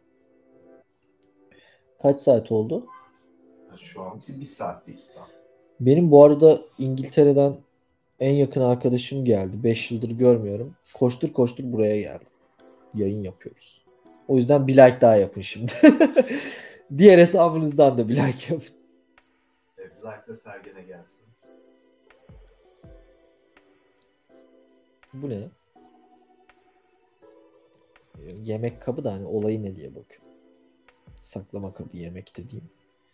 Kaç saat oldu? Şu anki bir saatteyiz tam. Benim bu arada İngiltere'den en yakın arkadaşım geldi. 5 yıldır görmüyorum. Koştur koştur buraya geldi. Yayın yapıyoruz. O yüzden bir like daha yapın şimdi. Diğer hesabınızdan da bir like yapın. Like da Sergen'e gelsin. Bu ne? Yemek kabı da hani olayı ne diye bakıyorum. Saklama kabı yemek dediğim.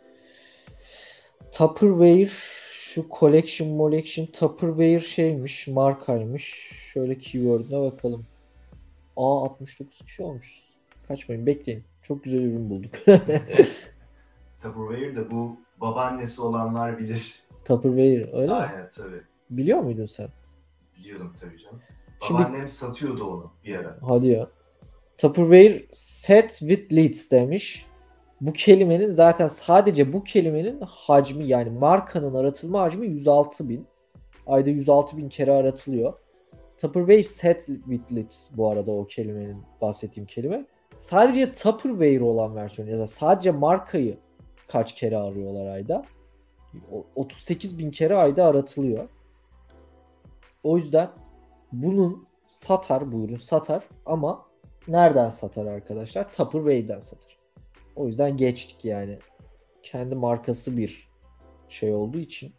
Tupperware, şu collection Tupperware şeymiş, markaymış. Şöyle keyword'ine bakalım. 69 kişi olmuş. Kaçmayın, bekleyin. Çok güzel ürün bulduk. Tupperware de bu babaannesi olanlar bilir. Tupperware öyle mi? Aynen tabii. Biliyor muydun sen? Biliyordum tabii canım. Şimdi Babaannem satıyordu onu bir ara. hadi ya. Tupperware set with lids demiş. Bu kelimenin zaten sadece bu kelimenin hacmi, yani markanın aratılma hacmi 106.000. Ayda 106.000 kere aratılıyor. Tupperware set with lids bu arada o kelimenin bahsettiğim kelime. Sadece Tupperware olan versiyonu ya da sadece markayı kaç kere arıyorlar ayda? 38.000 kere ayda aratılıyor. O yüzden bunun satar, bu ürün satar ama nereden satar arkadaşlar? Tupperware'den satar. O yüzden geçtik yani. Kendi markası bir şey olduğu için.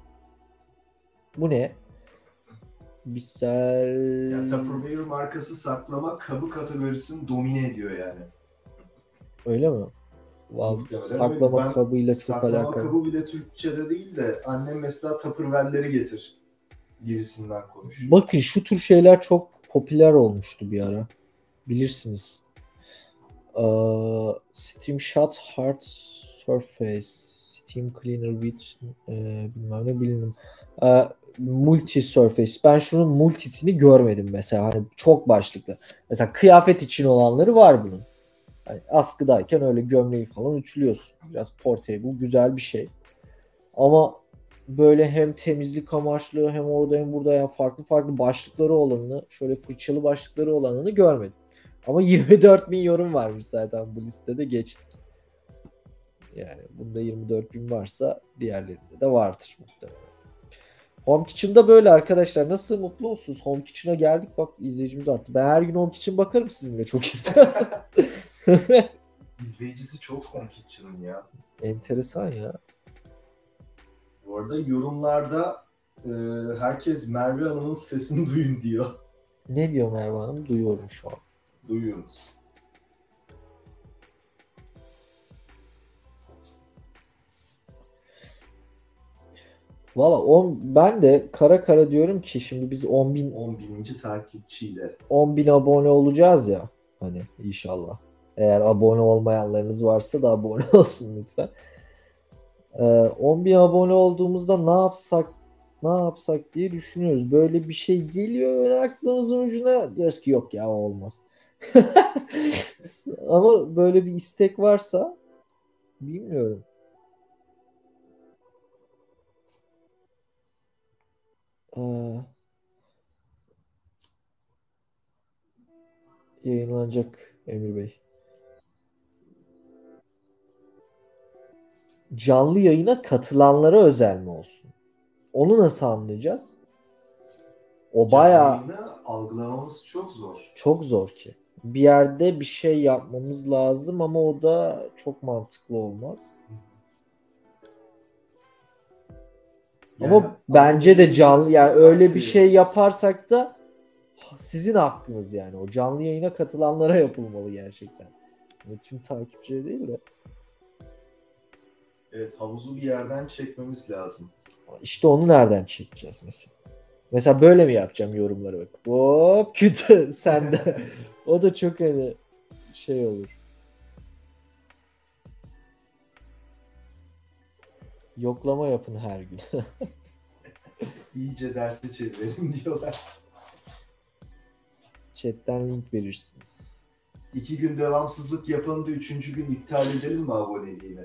Bu ne? Bisel... Ya Tupperware markası saklama kabı kategorisini domine ediyor yani. Öyle mi? Saklama Ben kabıyla çok saklama alakalı. kabı bile Türkçe'de değil de annem mesela Tupperware'leri getir gibisinden konuşuyor. Bakın şu tür şeyler çok popüler olmuştu bir ara. Bilirsiniz. Steam Shot Hard Surface, Steam Cleaner with bilmem ne bilmiyorum. Multi Surface. Ben şunun multisini görmedim mesela. Hani çok başlıklı. Mesela kıyafet için olanları var bunun. Yani askıdayken öyle gömleği falan ütülüyorsun. Biraz portable, güzel bir şey. Ama böyle hem temizlik amaçlı hem orada hem burada yani farklı farklı başlıkları olanını, şöyle fırçalı başlıkları olanını görmedim. Ama 24.000 yorum varmış zaten bu listede, geçtik. Yani bunda 24.000 varsa diğerlerinde de vardır muhtemelen. Home Kitchen'da böyle arkadaşlar. Nasıl, mutlu musunuz? Home Kitchen'a geldik, bak izleyicimiz arttı. Ben her gün Home Kitchen bakarım sizinle çok istersen. İzleyicisi çok Home Kitchen'ın ya. Enteresan ya. Bu arada yorumlarda herkes Merve Hanım'ın sesini duyun diyor. Ne diyor Merve Hanım? Duyuyorum şu an. Duyuyoruz. Valla ben de kara kara diyorum ki şimdi biz 10.000 10.000. takipçiyle. 10.000 abone olacağız ya hani inşallah. Eğer abone olmayanlarınız varsa da abone olsun lütfen. 10.000 abone olduğumuzda ne yapsak diye düşünüyoruz. Böyle bir şey geliyor öyle aklımızın ucuna, diyoruz ki yok ya olmaz. Ama böyle bir istek varsa bilmiyorum. Yayınlanacak Emir Bey. Canlı yayına katılanlara özel mi olsun? Onu nasıl anlayacağız? O bayağı Canlıyı algılamamız çok zor. çok zor ki. Bir yerde bir şey yapmamız lazım ama o da çok mantıklı olmaz. Yani Ama bence de canlı, yani öyle bir şey rastgele. yaparsak da sizin hakkınız yani. O canlı yayına katılanlara yapılmalı gerçekten. Yani tüm takipçiye değil de. Evet, havuzu bir yerden çekmemiz lazım. İşte onu nereden çekeceğiz mesela? Mesela böyle mi yapacağım yorumları bak. Hop kötü sen de. O da çok hani şey olur. Yoklama yapın her gün. İyice derse çevirelim diyorlar. Chat'ten link verirsiniz. 2 gün devamsızlık yapalım da 3. gün iptal edelim mi aboneliğini?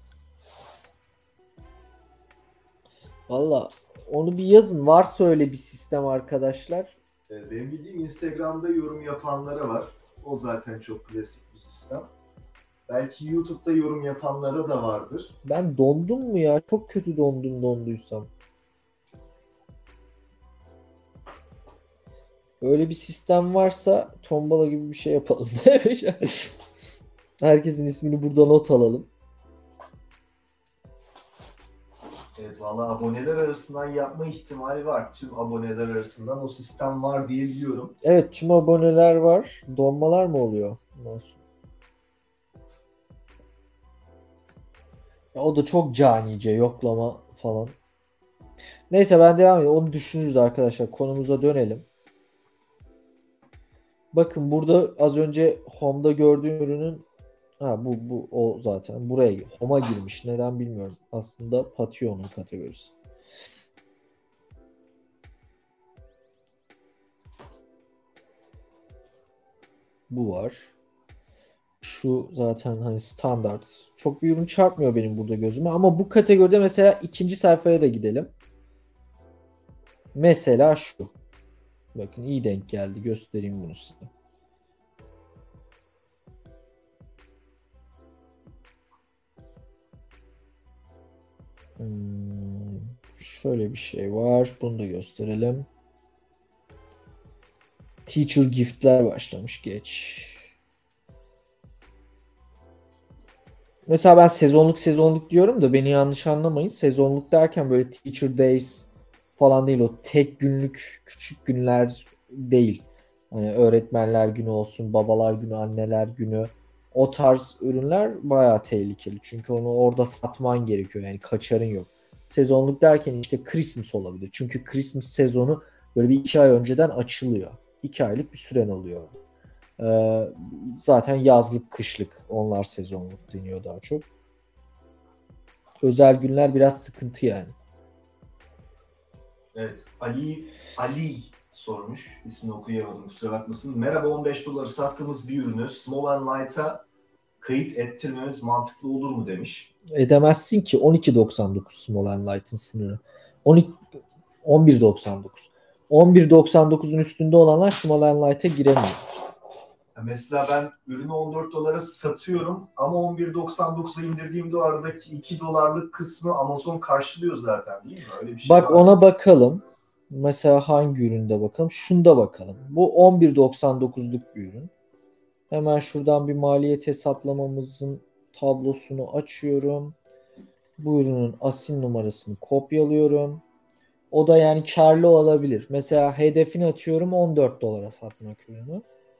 Valla onu bir yazın. Varsa öyle bir sistem arkadaşlar. Benim bildiğim Instagram'da yorum yapanlara var. O zaten çok klasik bir sistem. Belki YouTube'da yorum yapanlara da vardır. Ben dondum mu ya? Çok kötü donduysam. Öyle bir sistem varsa tombala gibi bir şey yapalım. Herkesin ismini burada not alalım. Evet, valla aboneler arasından yapma ihtimali var. Tüm aboneler arasından o sistem var diye biliyorum. Evet, tüm aboneler var. Donmalar mı oluyor? Nasıl? Ya o da çok canice yoklama falan. Neyse ben devam edeyim. Onu düşünürüz arkadaşlar. Konumuza dönelim. Bakın burada az önce Home'da gördüğüm ürünün bu o zaten. Buraya Home'a girmiş. Neden bilmiyorum. Aslında Patio'nun kategorisi. Bu var. Şu zaten hani standart. Çok bir ürün çarpmıyor benim burada gözüme. Ama bu kategoride mesela ikinci sayfaya da gidelim. Mesela şu. Bakın iyi denk geldi. Göstereyim bunu size. Şöyle bir şey var. Bunu da gösterelim. Teacher gift'ler başlamış geç. Mesela ben sezonluk diyorum da beni yanlış anlamayın. Sezonluk derken böyle Teacher Days falan değil, o tek günlük küçük günler değil. Hani öğretmenler günü olsun, babalar günü, anneler günü. O tarz ürünler bayağı tehlikeli. Çünkü onu orada satman gerekiyor. Yani kaçarın yok. Sezonluk derken işte Christmas olabilir. Çünkü Christmas sezonu böyle bir 2 ay önceden açılıyor. 2 aylık bir süren oluyor. Zaten yazlık, kışlık. Onlar sezonluk deniyor daha çok. Özel günler biraz sıkıntı yani. Evet. Ali sormuş. İsmini okuyamadım, kusura bakmasın. Merhaba, 15 doları sattığımız bir ürünü Small and Light'a kayıt ettirmemiz mantıklı olur mu demiş. Edemezsin ki 12.99 Small and Light'ın sınırı. 11.99. 11.99'un üstünde olanlar Small and Light'a giremiyor. Mesela ben ürünü 14 dolara satıyorum ama 11.99'a indirdiğimde aradaki 2 dolarlık kısmı Amazon karşılıyor zaten, değil mi? Öyle bir şey Bak var. ona bakalım. Mesela hangi üründe bakalım? Şunda bakalım. Bu 11.99'luk bir ürün. Hemen şuradan bir maliyet hesaplamamızın tablosunu açıyorum. Bu ürünün asil numarasını kopyalıyorum. O da yani karlı olabilir. Mesela hedefini atıyorum 14 dolara satmak ürünü.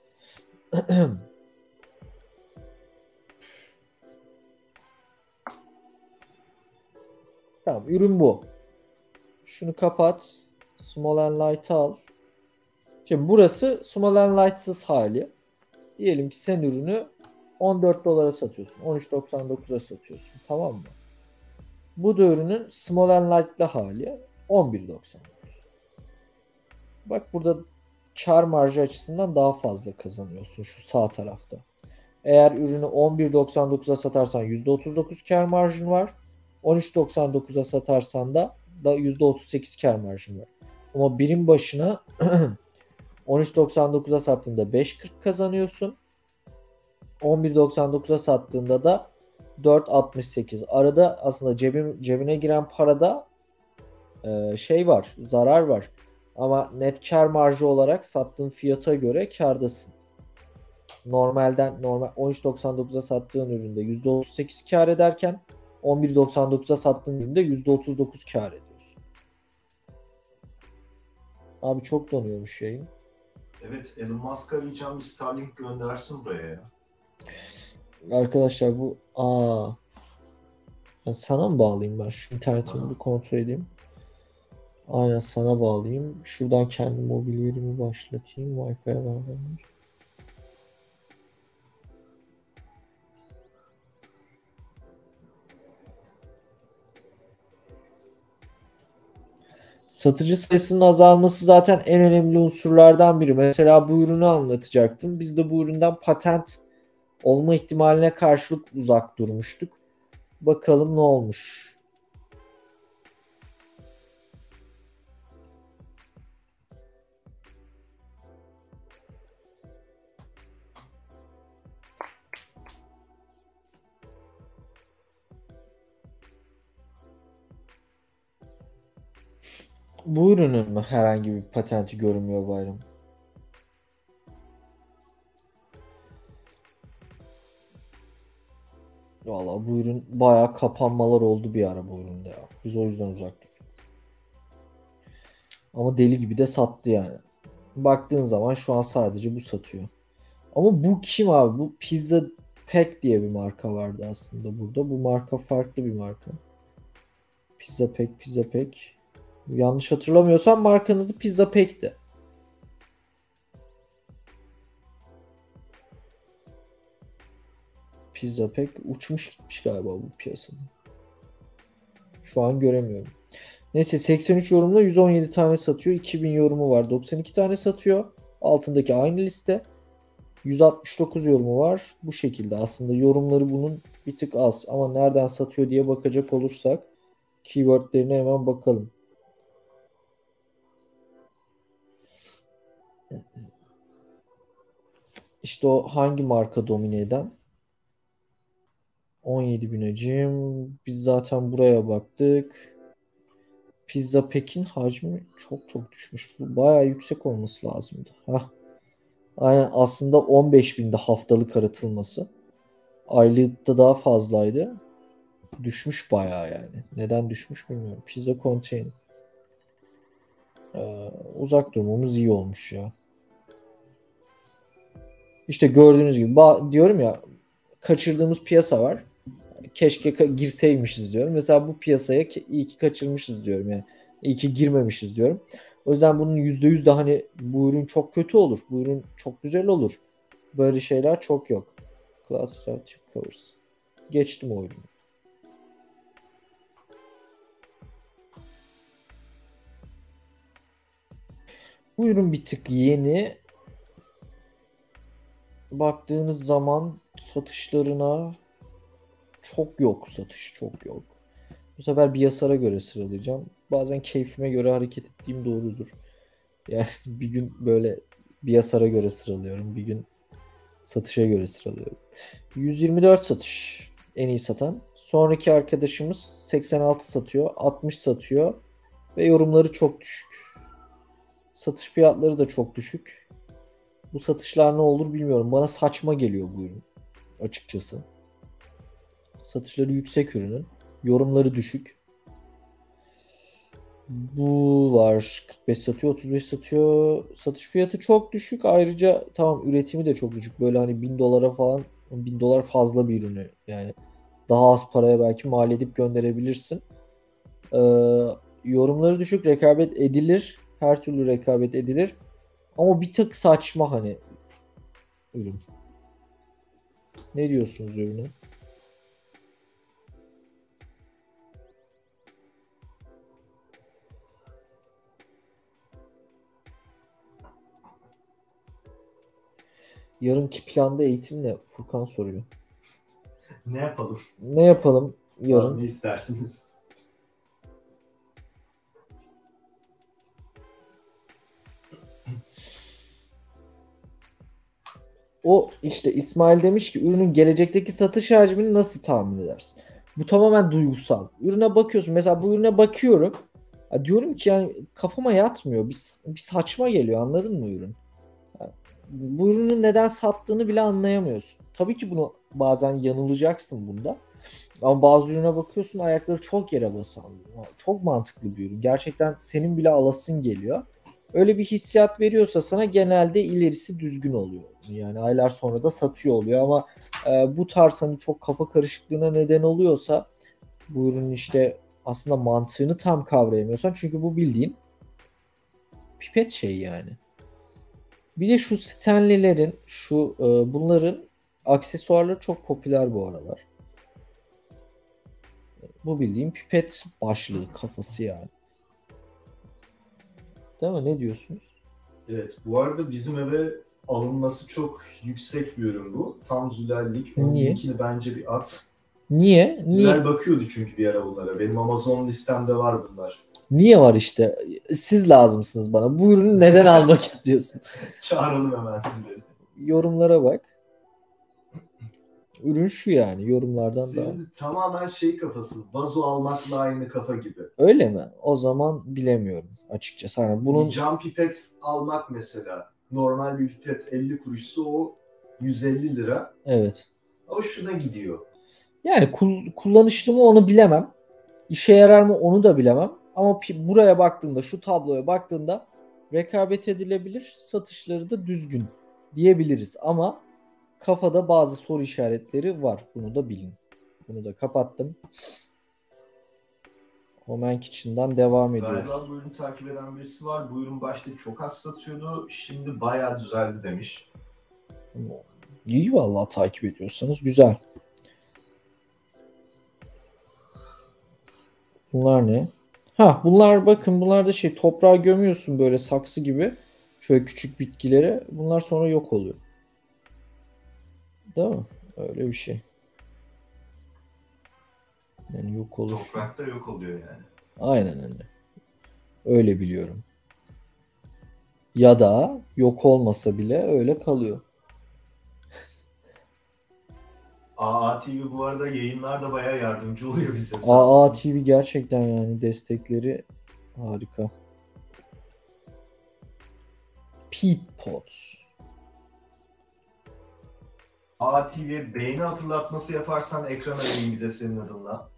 Tamam, ürün bu. Şunu kapat. Small and Light al. Şimdi burası Small and Light'sız hali. Diyelim ki sen ürünü 14 dolara satıyorsun. 13.99'a satıyorsun. Tamam mı? Bu da ürünün Small and Light'lı hali 11.99. Bak burada kar marjı açısından daha fazla kazanıyorsun şu sağ tarafta. Eğer ürünü 11.99'a satarsan %39 kar marjın var. 13.99'a satarsan da %38 kar marjın var. Ama birim başına 13.99'a sattığında 5.40 kazanıyorsun. 11.99'a sattığında da 4.68. Arada aslında cebine giren parada şey var, zarar var. Ama net kar marjı olarak sattığın fiyata göre kardasın. Normal 13.99'a sattığın üründe %38 kar ederken 11.99'a sattığın üründe %39 kar ediyorsun. Abi çok donuyormuş yayın. Evet, Elon Musk arayacağım, bir Starlink göndersin buraya ya. Arkadaşlar bu sana mı bağlayayım ben? Şu internetimi bir kontrol edeyim. Aynen sana bağlayayım. Şuradan kendi mobil verimi başlatayım. Wi-Fi'ye bağlanmış. Satıcı sayısının azalması zaten en önemli unsurlardan biri. Mesela bu ürünü anlatacaktım. Biz de bu üründen patent olma ihtimaline karşılık uzak durmuştuk. Bakalım ne olmuş. Bu ürünün mü herhangi bir patenti görünmüyor Bayram? Valla bu ürün bayağı kapanmalar oldu bir ara bu üründe ya. Biz o yüzden uzak durduk. Ama deli gibi de sattı yani. Baktığın zaman şu an sadece bu satıyor. Ama bu kim abi? Bu Pizza Pack diye bir marka vardı aslında burada. Bu marka farklı bir marka. Pizza Pack, Pizza Pack. Yanlış hatırlamıyorsam markanın adı Pizza Pack'ti. Pizza Pack uçmuş gitmiş galiba bu piyasada. Şu an göremiyorum. Neyse 83 yorumla 117 tane satıyor. 2000 yorumu var. 92 tane satıyor. Altındaki aynı liste. 169 yorumu var. Bu şekilde aslında yorumları bunun bir tık az. Ama nereden satıyor diye bakacak olursak keywordlerine hemen bakalım. İşte o hangi marka domine eden? 17 bin hacim. Biz zaten buraya baktık. Pizza Pekin hacmi çok çok düşmüş. Bu bayağı yüksek olması lazımdı. Hah. Aynen aslında 15 binde haftalık aratılması. Aylıkta daha fazlaydı. Düşmüş bayağı yani. Neden düşmüş bilmiyorum. Pizza Contain. Uzak durmamız iyi olmuş ya. İşte gördüğünüz gibi diyorum ya kaçırdığımız piyasa var. Keşke girseymişiz diyorum. Mesela bu piyasaya iyi ki kaçırmışız diyorum yani. İyi ki girmemişiz diyorum. O yüzden bunun %100 de hani bu ürün çok kötü olur. Bu ürün çok güzel olur. Böyle şeyler çok yok. Class Chip Covers. Geçtim o ürünü. Bu ürün bir tık yeni. Baktığınız zaman satışlarına çok yok satış çok yok. Bu sefer bir yasara göre sıralayacağım. Bazen keyfime göre hareket ettiğim doğrudur. Yani bir gün böyle bir yasara göre sıralıyorum. Bir gün satışa göre sıralıyorum. 124 satış en iyi satan. Sonraki arkadaşımız 86 satıyor. 60 satıyor. Ve yorumları çok düşük. Satış fiyatları da çok düşük. Bu satışlar ne olur bilmiyorum. Bana saçma geliyor bu ürün. Açıkçası. Satışları yüksek ürünün. Yorumları düşük. Bu var 45 satıyor 35 satıyor. Satış fiyatı çok düşük. Ayrıca tamam üretimi de çok düşük. Böyle hani 1000 dolara falan 1000 dolar fazla bir ürünü. Yani daha az paraya belki mal edip gönderebilirsin. Ee, yorumları düşük. Rekabet edilir. Her türlü rekabet edilir. Ama bir tık saçma hani ürün. Ne diyorsunuz ürüne? Yarınki planda eğitim ne? Furkan soruyor. Ne yapalım? Ne yapalım Abi, yarın? ne istersiniz? O işte İsmail demiş ki ürünün gelecekteki satış hacmini nasıl tahmin edersin? Bu tamamen duygusal. Ürüne bakıyorsun. Mesela bu ürüne bakıyorum. Ya diyorum ki yani kafama yatmıyor. Bir saçma geliyor anladın mı ürün? Yani bu ürünün neden sattığını bile anlayamıyorsun. Tabii ki bunu bazen yanılacaksın bunda. Ama bazı ürüne bakıyorsun ayakları çok yere basan. Çok mantıklı bir ürün. Gerçekten senin bile alasın geliyor. Öyle bir hissiyat veriyorsa sana genelde ilerisi düzgün oluyor. Yani aylar sonra da satıyor oluyor ama bu tarz hani çok kafa karışıklığına neden oluyorsa bu ürünün işte aslında mantığını tam kavrayamıyorsan çünkü bu bildiğin pipet şey yani. Bir de şu Stanley'lerin bunların aksesuarları çok popüler bu aralar. Bu bildiğim pipet başlığı kafası yani. Değil mi? Ne diyorsunuz? Evet, bu arada bizim eve alınması çok yüksek bir ürün bu. Tam Zülallik. Onun Niye? linkini bence bir at. Niye? Güzel bakıyordu çünkü bir ara bunlara. Benim Amazon listemde var bunlar. Niye var işte? Siz lazımsınız bana. Bu ürünü neden almak istiyorsun? Çağıralım hemen sizleri. Yorumlara bak. Ürün şu yani. Yorumlardan daha. Senin de tamamen şey kafası. Vazo almakla aynı kafa gibi. Öyle mi? O zaman bilemiyorum açıkçası. Hani bunun Bir cam pipet almak mesela. Normal bir pipet 50 kuruşsa o 150 lira. evet. O şuna gidiyor. Yani kullanışlı mı onu bilemem. İşe yarar mı onu da bilemem. Ama buraya baktığında, şu tabloya baktığında rekabet edilebilir, satışları da düzgün diyebiliriz. Ama kafada bazı soru işaretleri var. Bunu da bilin. Bunu da kapattım. Home Kitchen'dan devam ediyoruz. Galiba bu ürünü takip eden birisi var. Bu ürün başta çok az satıyordu. Şimdi bayağı düzeldi demiş. İyi vallahi takip ediyorsanız güzel. Bunlar ne? Ha bunlar bakın bunlar da şey toprağa gömüyorsun böyle saksı gibi. Şöyle küçük bitkileri. Bunlar sonra yok oluyor. Değil mi? Öyle bir şey. Yani yok olur. Toprakta yok oluyor yani. Aynen öyle. Öyle biliyorum. Ya da yok olmasa bile öyle kalıyor. AA TV bu arada yayınlarda bayağı yardımcı oluyor bize. AA TV gerçekten yani destekleri harika. Peat Pots. AA TV beğeni hatırlatması yaparsan ekrana vereyim bir de senin adınla.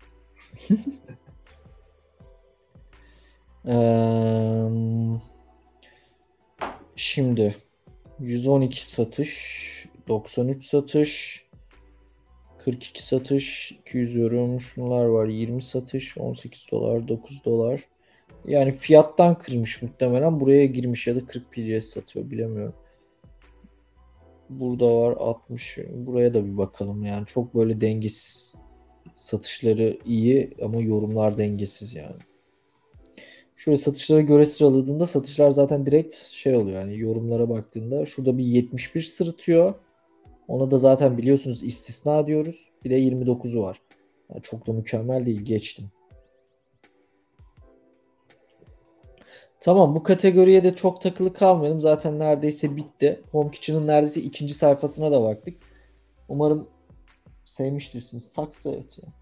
Şimdi 112 satış, 93 satış, 42 satış, 200 yorum, şunlar var 20 satış, 18 dolar, 9 dolar. Yani fiyattan kırmış muhtemelen buraya girmiş ya da 40 PCS satıyor bilemiyorum. Burada var 60. Buraya da bir bakalım yani çok böyle dengesiz. Satışları iyi ama yorumlar dengesiz yani. Şöyle satışlara göre sıraladığında satışlar zaten direkt şey oluyor yani yorumlara baktığında şurada bir 71 sırıtıyor. Ona da zaten biliyorsunuz istisna diyoruz. Bir de 29'u var. Yani çok da mükemmel değil geçtim. Tamam bu kategoriye de çok takılı kalmayalım. Zaten neredeyse bitti. Home Kitchen'ın neredeyse ikinci sayfasına da baktık. Umarım sevmiştirsiniz. Saksı evet ya.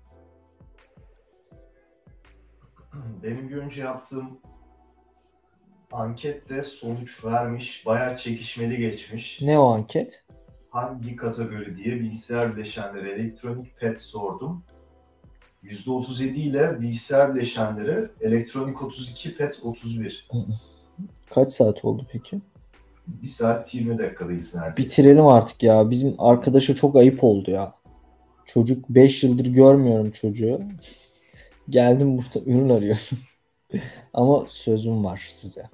Benim bir önce yaptığım ankette sonuç vermiş. Bayağı çekişmeli geçmiş. Ne o anket? Hangi kategori diye bilgisayar bileşenleri, elektronik pet sordum. %37 ile bilgisayar bileşenleri, elektronik 32, pet 31. Kaç saat oldu peki? 1 saat 20 dakikadayız neredeyse. Bitirelim artık ya. Bizim arkadaşa çok ayıp oldu ya. Çocuk 5 yıldır görmüyorum çocuğu. Geldim burada ürün arıyorum. Ama sözüm var size.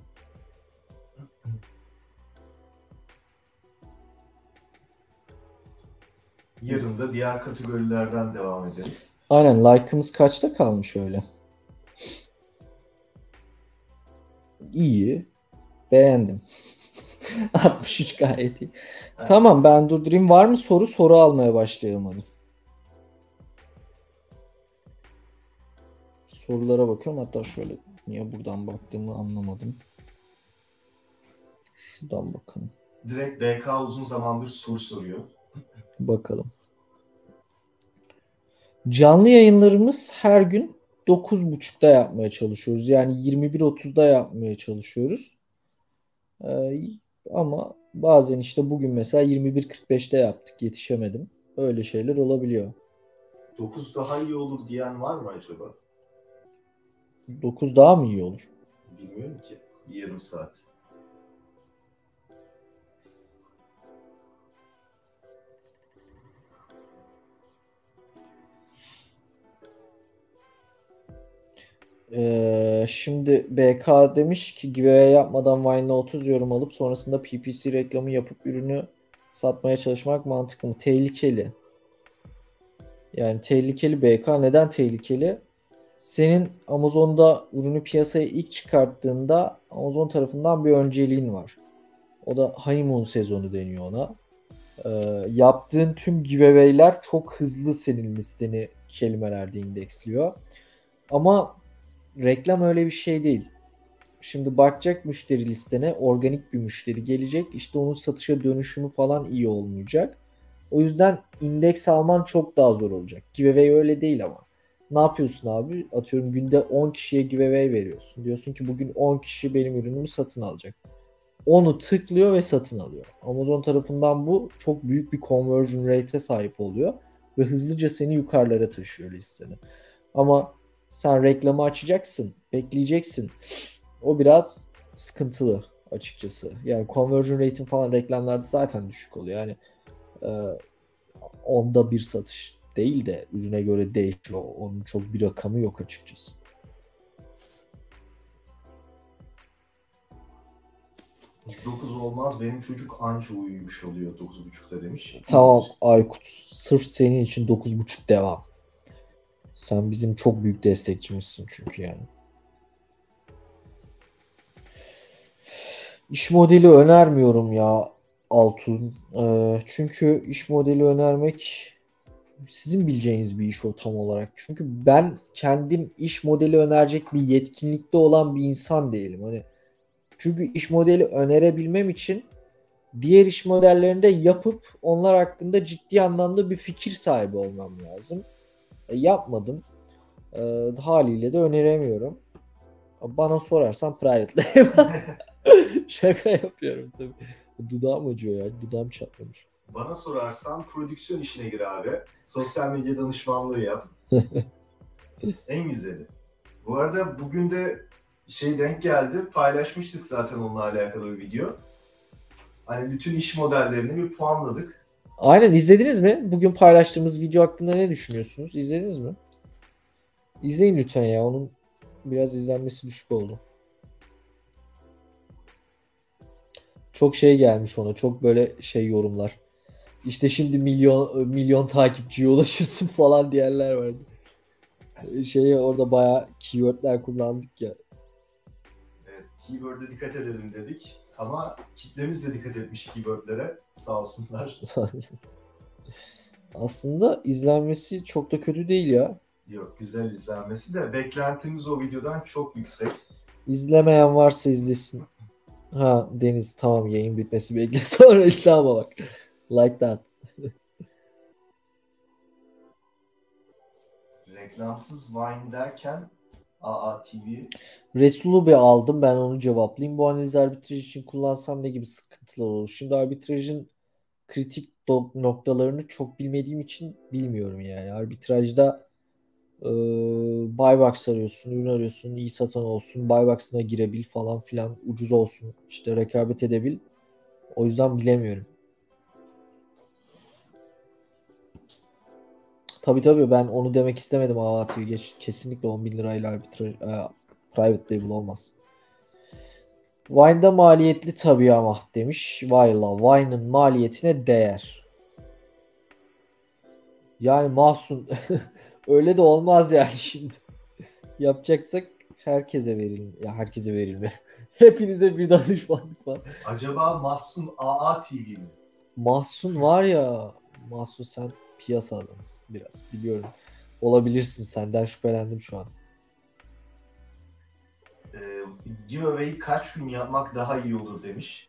Yarın da diğer kategorilerden devam ederiz. Aynen like'ımız kaçta kalmış öyle? İyi. Beğendim. 63 gayet iyi. Evet. Tamam ben durdurayım. Var mı soru? Soru almaya başlayalım hadi. Sorulara bakıyorum. Hatta şöyle niye buradan baktığımı anlamadım. Şuradan bakalım. Direkt BK uzun zamandır soru soruyor. Bakalım. Canlı yayınlarımız her gün 9.30'da yapmaya çalışıyoruz. Yani 21.30'da yapmaya çalışıyoruz. Ama bazen işte bugün mesela 21.45'te yaptık. Yetişemedim. Öyle şeyler olabiliyor. 9 daha iyi olur diyen var mı acaba? 9 daha mı iyi olur? Bilmiyorum ki. Bir yarım saat. Şimdi BK demiş ki giveaway yapmadan Vine'la 30 yorum alıp sonrasında PPC reklamı yapıp ürünü satmaya çalışmak mantıklı mı? Tehlikeli. Yani tehlikeli BK. Neden tehlikeli? Senin Amazon'da ürünü piyasaya ilk çıkarttığında Amazon tarafından bir önceliğin var. O da honeymoon sezonu deniyor ona. Yaptığın tüm giveaway'ler çok hızlı senin listeni kelimelerde indeksliyor. Ama reklam öyle bir şey değil. Şimdi bakacak müşteri listene, organik bir müşteri gelecek. İşte onun satışa dönüşümü falan iyi olmayacak. O yüzden indeks alman çok daha zor olacak. Giveaway öyle değil ama. Ne yapıyorsun abi? Atıyorum günde 10 kişiye giveaway veriyorsun. Diyorsun ki bugün 10 kişi benim ürünümü satın alacak. Onu tıklıyor ve satın alıyor. Amazon tarafından bu çok büyük bir conversion rate'e sahip oluyor ve hızlıca seni yukarılara taşıyor listeni. Ama sen reklamı açacaksın, bekleyeceksin. O biraz sıkıntılı açıkçası. Yani conversion rate'in falan reklamlarda zaten düşük oluyor. Yani e, onda bir satış değil de ürüne göre değişiyor. Onun çok bir rakamı yok açıkçası. Dokuz olmaz, benim çocuk anca uyumuş oluyor 9.30'da demiş. Tamam İyidir. Aykut. Sırf senin için 9.5 devam. Sen bizim çok büyük destekçimizsin çünkü yani. İş modeli önermiyorum ya Altun. Çünkü iş modeli önermek sizin bileceğiniz bir iş o tam olarak. Çünkü ben kendim iş modeli önerecek bir yetkinlikte olan bir insan değilim. Hani çünkü iş modeli önerebilmem için diğer iş modellerinde yapıp onlar hakkında ciddi anlamda bir fikir sahibi olmam lazım. Yapmadım. Haliyle de öneremiyorum. Bana sorarsan private label. Şaka yapıyorum tabii. Dudağım acıyor ya. Dudağım çatlamış. Bana sorarsan prodüksiyon işine gir abi. Sosyal medya danışmanlığı yap. En güzeli. Bu arada bugün de şey denk geldi. Paylaşmıştık zaten onunla alakalı bir video. Hani bütün iş modellerini bir puanladık. Aynen izlediniz mi? Bugün paylaştığımız video hakkında ne düşünüyorsunuz? İzlediniz mi? İzleyin lütfen ya. Onun biraz izlenmesi düşük oldu. Çok şey gelmiş ona. Çok böyle şey yorumlar. İşte şimdi milyon milyon takipçiye ulaşırsın falan diyenler vardı. Orada bayağı keywordler kullandık ya. Evet, keyword'e dikkat edelim dedik. Ama kitlemiz de dikkat etmiş keyword'lere. Sağ olsunlar. Aslında izlenmesi çok da kötü değil ya. Yok, güzel izlenmesi de beklentimiz o videodan çok yüksek. İzlemeyen varsa izlesin. Ha Deniz tamam yayın bitmesi bekle sonra İslam'a bak. Like that. Reklamsız Vine derken AATV. Resul'u bir aldım ben onu cevaplayayım. Bu analiz arbitraj için kullansam ne gibi sıkıntılar olur? Şimdi arbitrajın kritik noktalarını çok bilmediğim için bilmiyorum yani. Arbitrajda buy box arıyorsun, ürün arıyorsun, iyi satan olsun, buy box'ına girebil falan filan, ucuz olsun, işte rekabet edebil. O yüzden bilemiyorum. Tabii ben onu demek istemedim AVA TV. Kesinlikle 10 bin lirayla private label olmaz. Vine'da maliyetli tabii ama demiş. Vayla Vine'ın maliyetine değer. Yani Mahsun öyle de olmaz yani şimdi. Yapacaksak herkese verelim. Ya herkese verilme. Hepinize bir danışmanlık var. Acaba Mahsun AATV mi? Mahsun var ya. Mahsun sen piyasa adamısın biraz. Biliyorum. Olabilirsin. Senden şüphelendim şu an. Giveaway'i kaç gün yapmak daha iyi olur demiş.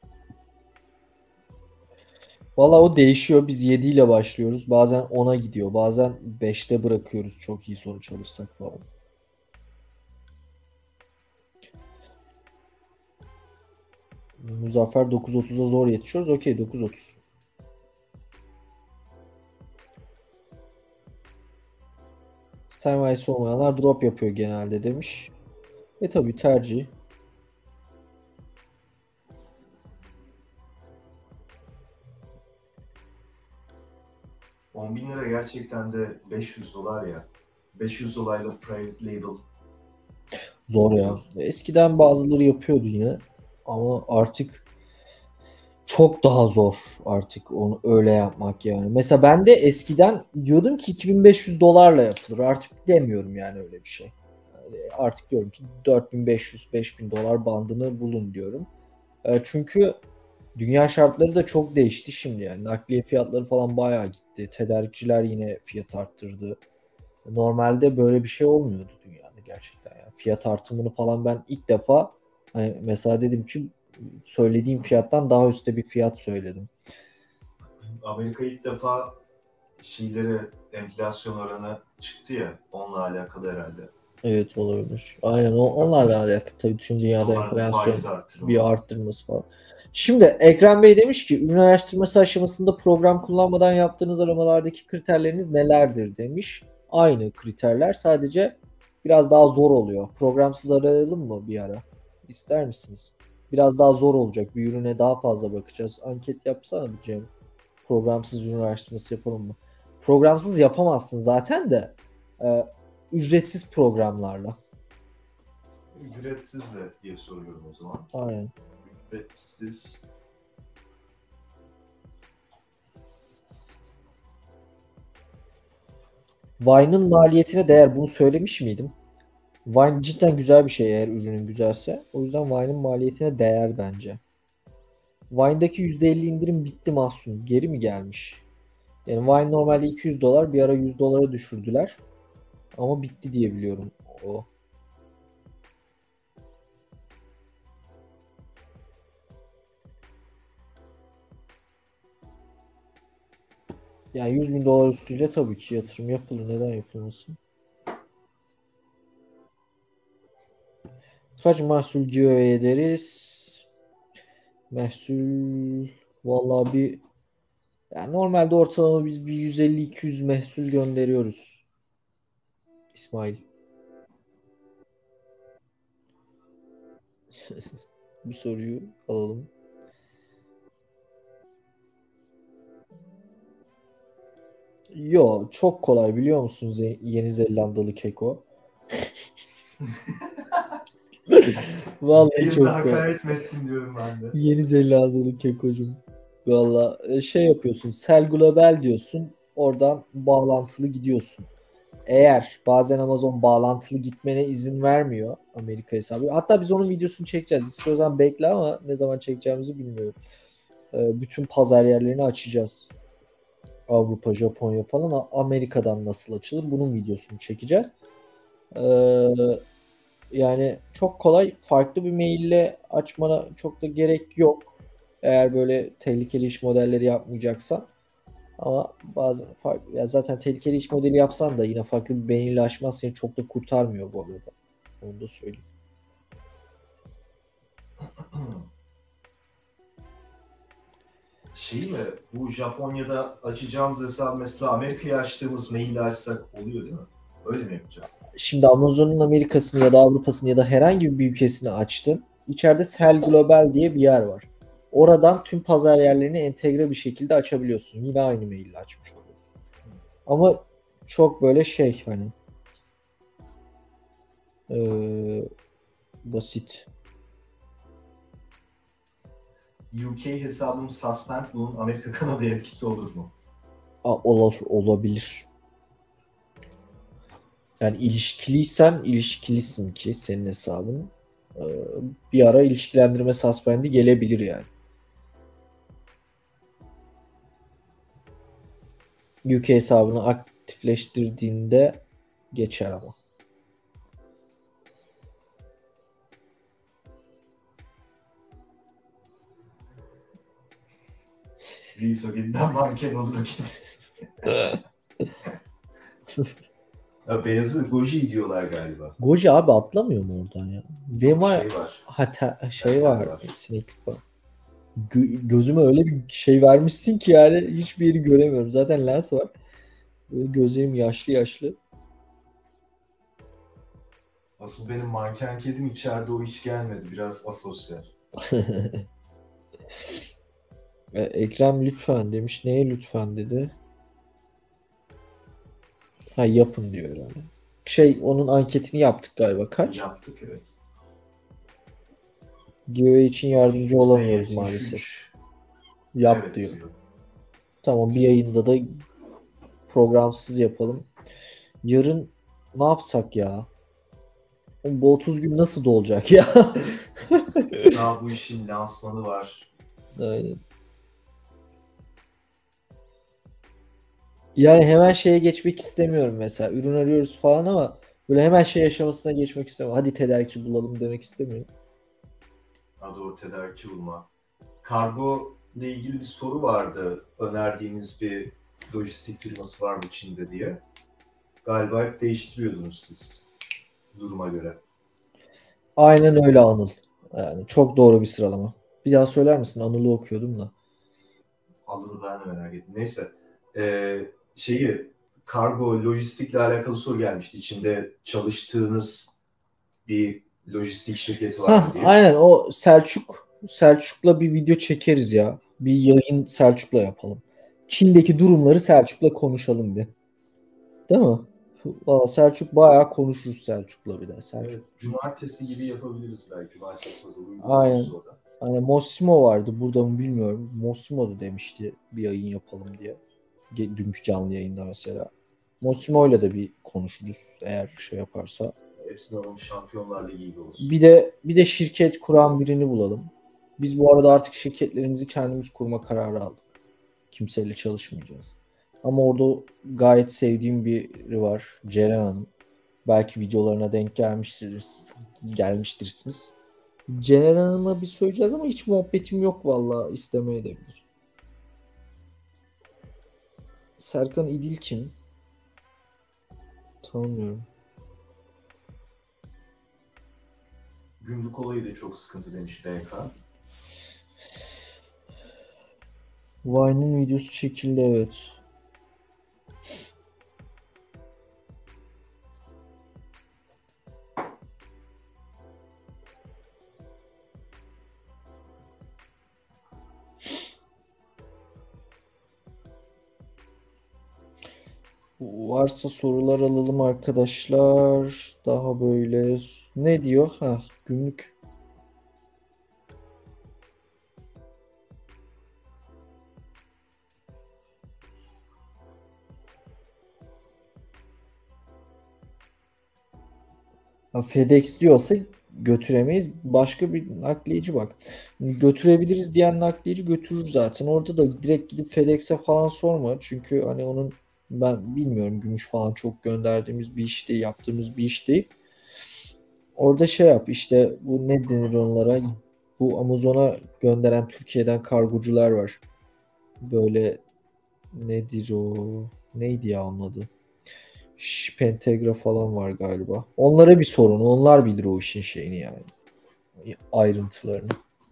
Valla o değişiyor. Biz 7 ile başlıyoruz. Bazen 10'a gidiyor. Bazen 5'te bırakıyoruz. Çok iyi sonuç alırsak falan. Muzaffer 9.30'a zor yetişiyoruz. Okey 9.30. Sermayesi olmayanlar drop yapıyor genelde demiş. Tabii tercih. 10 bin lira gerçekten de 500 dolar ya. 500 dolarla private label Zor ya. olur. Eskiden bazıları yapıyordu yine. Ama artık çok daha zor artık onu öyle yapmak yani. Mesela ben de eskiden diyordum ki 2500 dolarla yapılır. Artık demiyorum yani öyle bir şey. Yani artık diyorum ki 4500-5000 dolar bandını bulun diyorum. Çünkü Dünya şartları da çok değişti şimdi yani. Nakliye fiyatları falan bayağı gitti. Tedarikçiler yine fiyat arttırdı. Normalde böyle bir şey olmuyordu dünyada gerçekten yani. Fiyat artımını falan ben ilk defa hani mesela dedim ki söylediğim fiyattan daha üstte bir fiyat söyledim. Amerika ilk defa şeyleri, enflasyon oranı çıktı ya, onunla alakalı herhalde. Evet olabilir. Aynen onlarla alakalı tabii tüm dünyada Onların da enflasyon faiz bir artırımı. arttırması falan. Şimdi Ekrem Bey demiş ki ürün araştırması aşamasında program kullanmadan yaptığınız aramalardaki kriterleriniz nelerdir demiş. Aynı kriterler sadece biraz daha zor oluyor. Programsız arayalım mı bir ara? İster misiniz? Biraz daha zor olacak. Bir ürüne daha fazla bakacağız. Anket yapsana bir Cem. Programsız ürün araştırması yapalım mı? Programsız yapamazsın zaten de e, ücretsiz programlarla. Ücretsiz de diye soruyorum o zaman. Aynen. Ücretsiz. Vine'ın maliyetine değer bunu söylemiş miydim? Vine cidden güzel bir şey eğer ürünün güzelse. O yüzden Vine'ın maliyetine değer bence. Vine'daki %50 indirim bitti Mahsun. Geri mi gelmiş? Yani Vine normalde $200 bir ara $100'a düşürdüler. Ama bitti diye biliyorum o. Yani $100.000 üstüyle tabii ki yatırım yapılır. Neden yapılmasın? Kaç mahsul giveaway ederiz? Mahsul vallahi yani normalde ortalama biz bir 150-200 mahsul gönderiyoruz. İsmail. Bu soruyu alalım. Yo çok kolay biliyor musunuz Yeni Zelandalı keko? Vallahi Yayında çok kolay. hakaret mi ettin diyorum ben de. Yeni Zelandalı kekocum. Valla şey yapıyorsun. Sell Global diyorsun. Oradan bağlantılı gidiyorsun. Eğer bazen Amazon bağlantılı gitmene izin vermiyor Amerika hesabı. Hatta biz onun videosunu çekeceğiz. İstiyorsan bekle ama ne zaman çekeceğimizi bilmiyorum. Bütün pazar yerlerini açacağız. Avrupa, Japonya falan. Amerika'dan nasıl açılır? Bunun videosunu çekeceğiz. Ee, Yani çok kolay. Farklı bir maille açmana çok da gerek yok. Eğer böyle tehlikeli iş modelleri yapmayacaksan. Ama bazı farklı, ya zaten tehlikeli iş modeli yapsan da yine farklı bir maille açmaz seni çok da kurtarmıyor bu arada. Onu da söyleyeyim. Şey mi? Bu Japonya'da açacağımız hesabı mesela Amerika'ya açtığımız maille açsak oluyor değil mi? Öyle mi yapacağız? Şimdi Amazon'un Amerika'sını ya da Avrupa'sını ya da herhangi bir ülkesini açtın. İçeride Sell Global diye bir yer var. Oradan tüm pazar yerlerini entegre bir şekilde açabiliyorsun. Yine aynı maille açmış oluyorsun. Ama çok böyle şey hani basit. UK hesabım suspend, bunun Amerika Kanada etkisi olur mu? Olabilir. Yani ilişkiliysen ilişkilisin ki senin hesabın. Ee, Bir ara ilişkilendirme suspendi gelebilir yani. UK hesabını aktifleştirdiğinde geçer ama. Reis o giden manken olur. Ya beyazı Goji diyorlar galiba. Goji abi atlamıyor mu oradan ya? Benim Yok, var şey var. şey Tel var. var. Sineklik var. Gözüme öyle bir şey vermişsin ki yani hiçbir yeri göremiyorum. Zaten lens var. Böyle gözlerim yaşlı yaşlı. Asıl benim manken kedim içeride, o hiç gelmedi. Biraz asosyal. Ekrem lütfen demiş. Neye lütfen dedi? Ha yapın diyor herhalde. Şey onun anketini yaptık galiba. Kaç? Yaptık, evet. Giveaway için yardımcı olamıyoruz %73. maalesef. Yap Evet diyor. diyor. Tamam bir yayında da programsız yapalım. Yarın ne yapsak ya? Bu 30 gün nasıl dolacak ya? Daha bu işin lansmanı var. Aynen. Yani hemen şeye geçmek istemiyorum mesela. Ürün arıyoruz falan ama böyle hemen şey aşamasına geçmek istemiyorum. Hadi tedarikçi bulalım demek istemiyorum. Daha doğru, tedarikçi bulma. Kargo ile ilgili bir soru vardı. Önerdiğiniz bir lojistik firması var mı Çin'de diye. Galiba hep değiştiriyordunuz siz duruma göre. Aynen öyle Anıl. Yani çok doğru bir sıralama. Bir daha söyler misin? Anıl'ı okuyordum da. Adını ben de merak ettim. Neyse. Şeyi, kargo, lojistikle alakalı soru gelmişti. İçinde çalıştığınız bir lojistik şirketi var mı Ha, diye. aynen o Selçuk. Selçuk'la bir video çekeriz ya. Bir yayın Selçuk'la yapalım. Çin'deki durumları Selçuk'la konuşalım bir. Değil mi? Valla Selçuk bayağı konuşuruz Selçuk'la bir daha. Selçuk. Evet, cumartesi gibi yapabiliriz belki. Cumartesi pazar uygun Aynen. olursa o da. Hani Mossimo vardı. Burada mı bilmiyorum. Mossimo da demişti bir yayın yapalım diye. Dünkü canlı yayında mesela. Mossimo'yla da bir konuşuruz eğer şey yaparsa. Hepsini alalım, Şampiyonlar Ligi gibi olsun. Bir de şirket kuran birini bulalım. Biz bu arada artık şirketlerimizi kendimiz kurma kararı aldık. Kimseyle çalışmayacağız. Ama orada gayet sevdiğim biri var. Ceren Hanım. Belki videolarına denk gelmiştirsiniz. Ceren Hanım'a bir söyleyeceğiz ama hiç muhabbetim yok valla. İstemeye de bilir. Serkan İdil kim? Tanımıyorum. Gümrük olayı da çok sıkıntı demiş BK. Vine'ın videosu çekildi evet. Varsa sorular alalım arkadaşlar. Daha böyle ne diyor? Ha, günlük. Ha, FedEx diyorsa götüremeyiz. Başka bir nakliyeci bak. Götürebiliriz diyen nakliyeci götürür zaten. Orada da direkt gidip FedEx'e falan sorma. Çünkü hani onun ben bilmiyorum gümüş falan çok gönderdiğimiz bir iş değil, yaptığımız bir iş değil. Orada şey yap işte bu ne denir onlara? Bu Amazon'a gönderen Türkiye'den kargocular var. Böyle nedir o? Neydi ya onun adı? Pentegra falan var galiba. Onlara bir sorun. Onlar bilir o işin şeyini yani. Ayrıntılarını.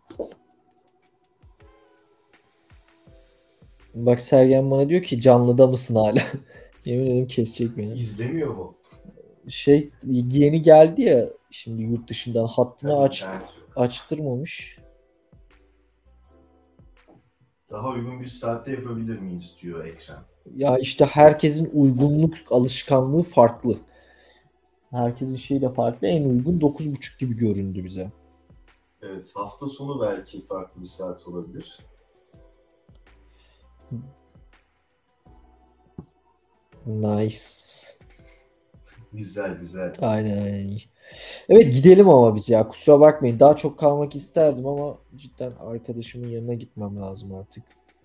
Bak Sergen bana diyor ki canlıda mısın hala? Yemin ederim kesecek beni. İzlemiyor mu? Şey yeni geldi ya şimdi yurt dışından hattını Tabii internet yok. açtırmamış. Daha uygun bir saatte yapabilir miyiz diyor ekran. Ya işte herkesin uygunluk alışkanlığı farklı. Herkesin şeyi de farklı. En uygun 9.30 gibi göründü bize. Evet, hafta sonu belki farklı bir saat olabilir. Nice. Güzel güzel. Aynen. Evet gidelim ama biz ya. Kusura bakmayın. Daha çok kalmak isterdim ama cidden arkadaşımın yanına gitmem lazım artık.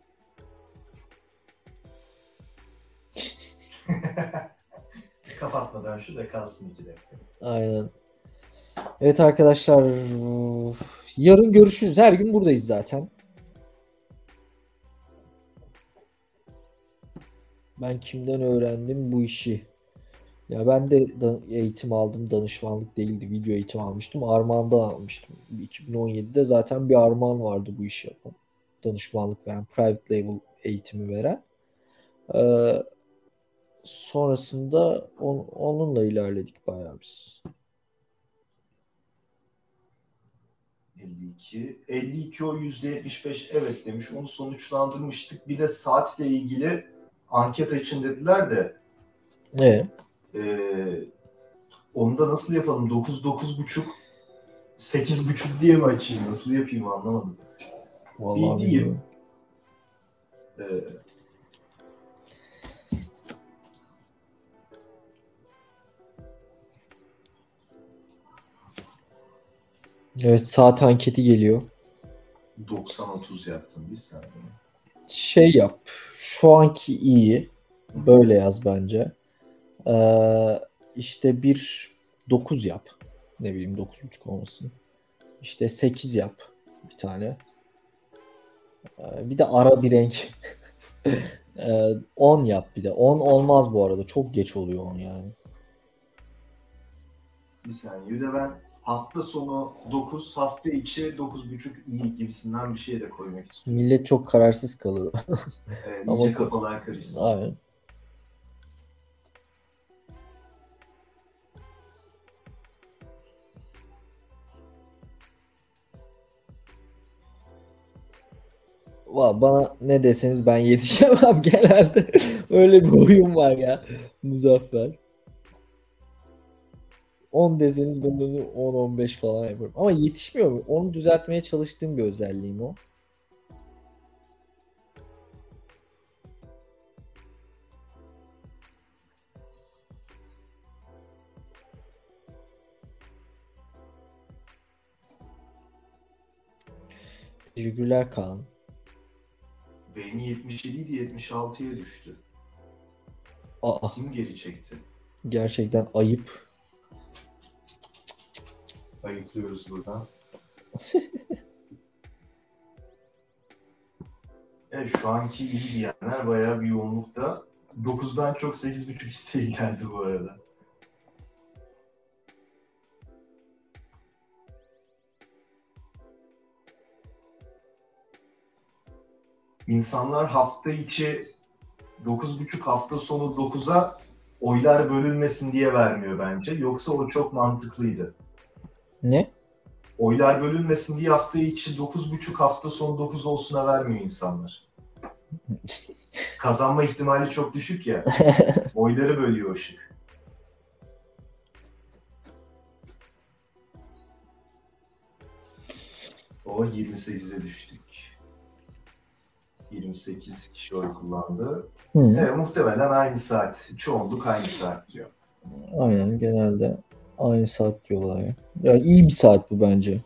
Kapatmadan şurada kalsın 2 dakika. Aynen. Evet arkadaşlar. Yarın görüşürüz. Her gün buradayız zaten. Ben kimden öğrendim bu işi? Ya ben de eğitim aldım. Danışmanlık değildi. Video eğitim almıştım. Armağan'da almıştım. 2017'de zaten bir Armağan vardı bu işi yapan. Danışmanlık veren, private label eğitimi veren. Ee, sonrasında onunla ilerledik bayağı biz. 52. 52 o %75 evet demiş. Onu sonuçlandırmıştık. Bir de saatle ilgili anket açın dediler de Evet. onu da nasıl yapalım? 9-9.30 8.30 diye mi açayım? Nasıl yapayım anlamadım. Vallahi Diyeyim. bilmiyorum. Ee, Evet saat anketi geliyor. 90-30 yaptın bir saniye. Şey yap. Şu anki iyi. Böyle yaz bence. İşte bir 9 yap. Ne bileyim 9,5 olmasın. İşte 8 yap bir tane. Bir de ara bir renk. 10 yap bir de. 10 olmaz bu arada. Çok geç oluyor 10 yani. Bir saniye. Bir de ben hafta sonu 9, hafta içi 9,5 iyi gibisinden bir şey de koymak istiyorum. Millet çok kararsız kalır. İyice kafalar karışsın. Aynen. Bana ne deseniz ben yetişemem genelde. Öyle bir huyum var ya. Muzaffer. 10 deseniz ben onu 10-15 falan yaparım. Ama yetişmiyor mu? Onu düzeltmeye çalıştığım bir özelliğim o. Teşekkürler Kaan. Beyni 77 idi 76'ya düştü. Aa, Kim geri çekti? gerçekten ayıp. Ayıklıyoruz buradan. Evet, şu anki iyi diyenler bayağı bir yoğunlukta. 9'dan çok 8,5 isteği geldi bu arada. İnsanlar hafta içi 9,5, hafta sonu 9'a oylar bölünmesin diye vermiyor bence. Yoksa o çok mantıklıydı. Ne? Oylar bölünmesin diye hafta içi 9,5, hafta sonu 9 olsuna vermiyor insanlar. Kazanma ihtimali çok düşük ya. Oyları bölüyor o şık. O 28'e düştük. 28 kişi oy kullandı. Evet, muhtemelen aynı saat. Çoğunluk aynı saat diyor. Aynen, genelde aynı saat diyorlar ya. Ya iyi bir saat bu bence.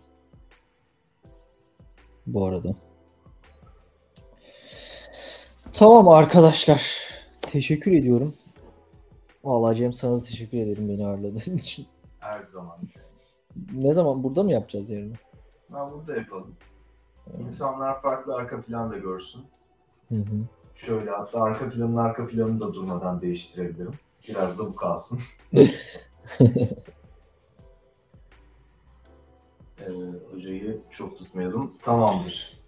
Bu arada. Tamam arkadaşlar. Teşekkür ediyorum. Vallahi Cem, sana da teşekkür ederim beni ağırladığın için. Her zaman. Ne zaman, burada mı yapacağız yarın? Ben burada yapalım. İnsanlar farklı arka plan da görsün. Hı hı. Şöyle, hatta arka planını da durmadan değiştirebilirim. Biraz da bu kalsın. Hocayı çok tutmayalım. Tamamdır.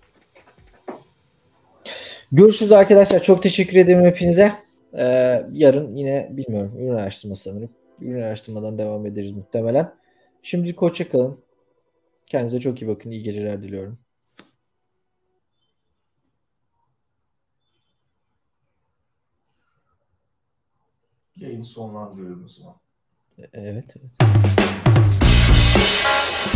Görüşürüz arkadaşlar. Çok teşekkür ederim hepinize. Yarın yine bilmiyorum. Ürün araştırma sanırım. Ürün araştırmadan devam ederiz muhtemelen. Şimdilik hoşça kalın. Kendinize çok iyi bakın. İyi geceler diliyorum. Yayını sonlandırıyorum o zaman. Evet.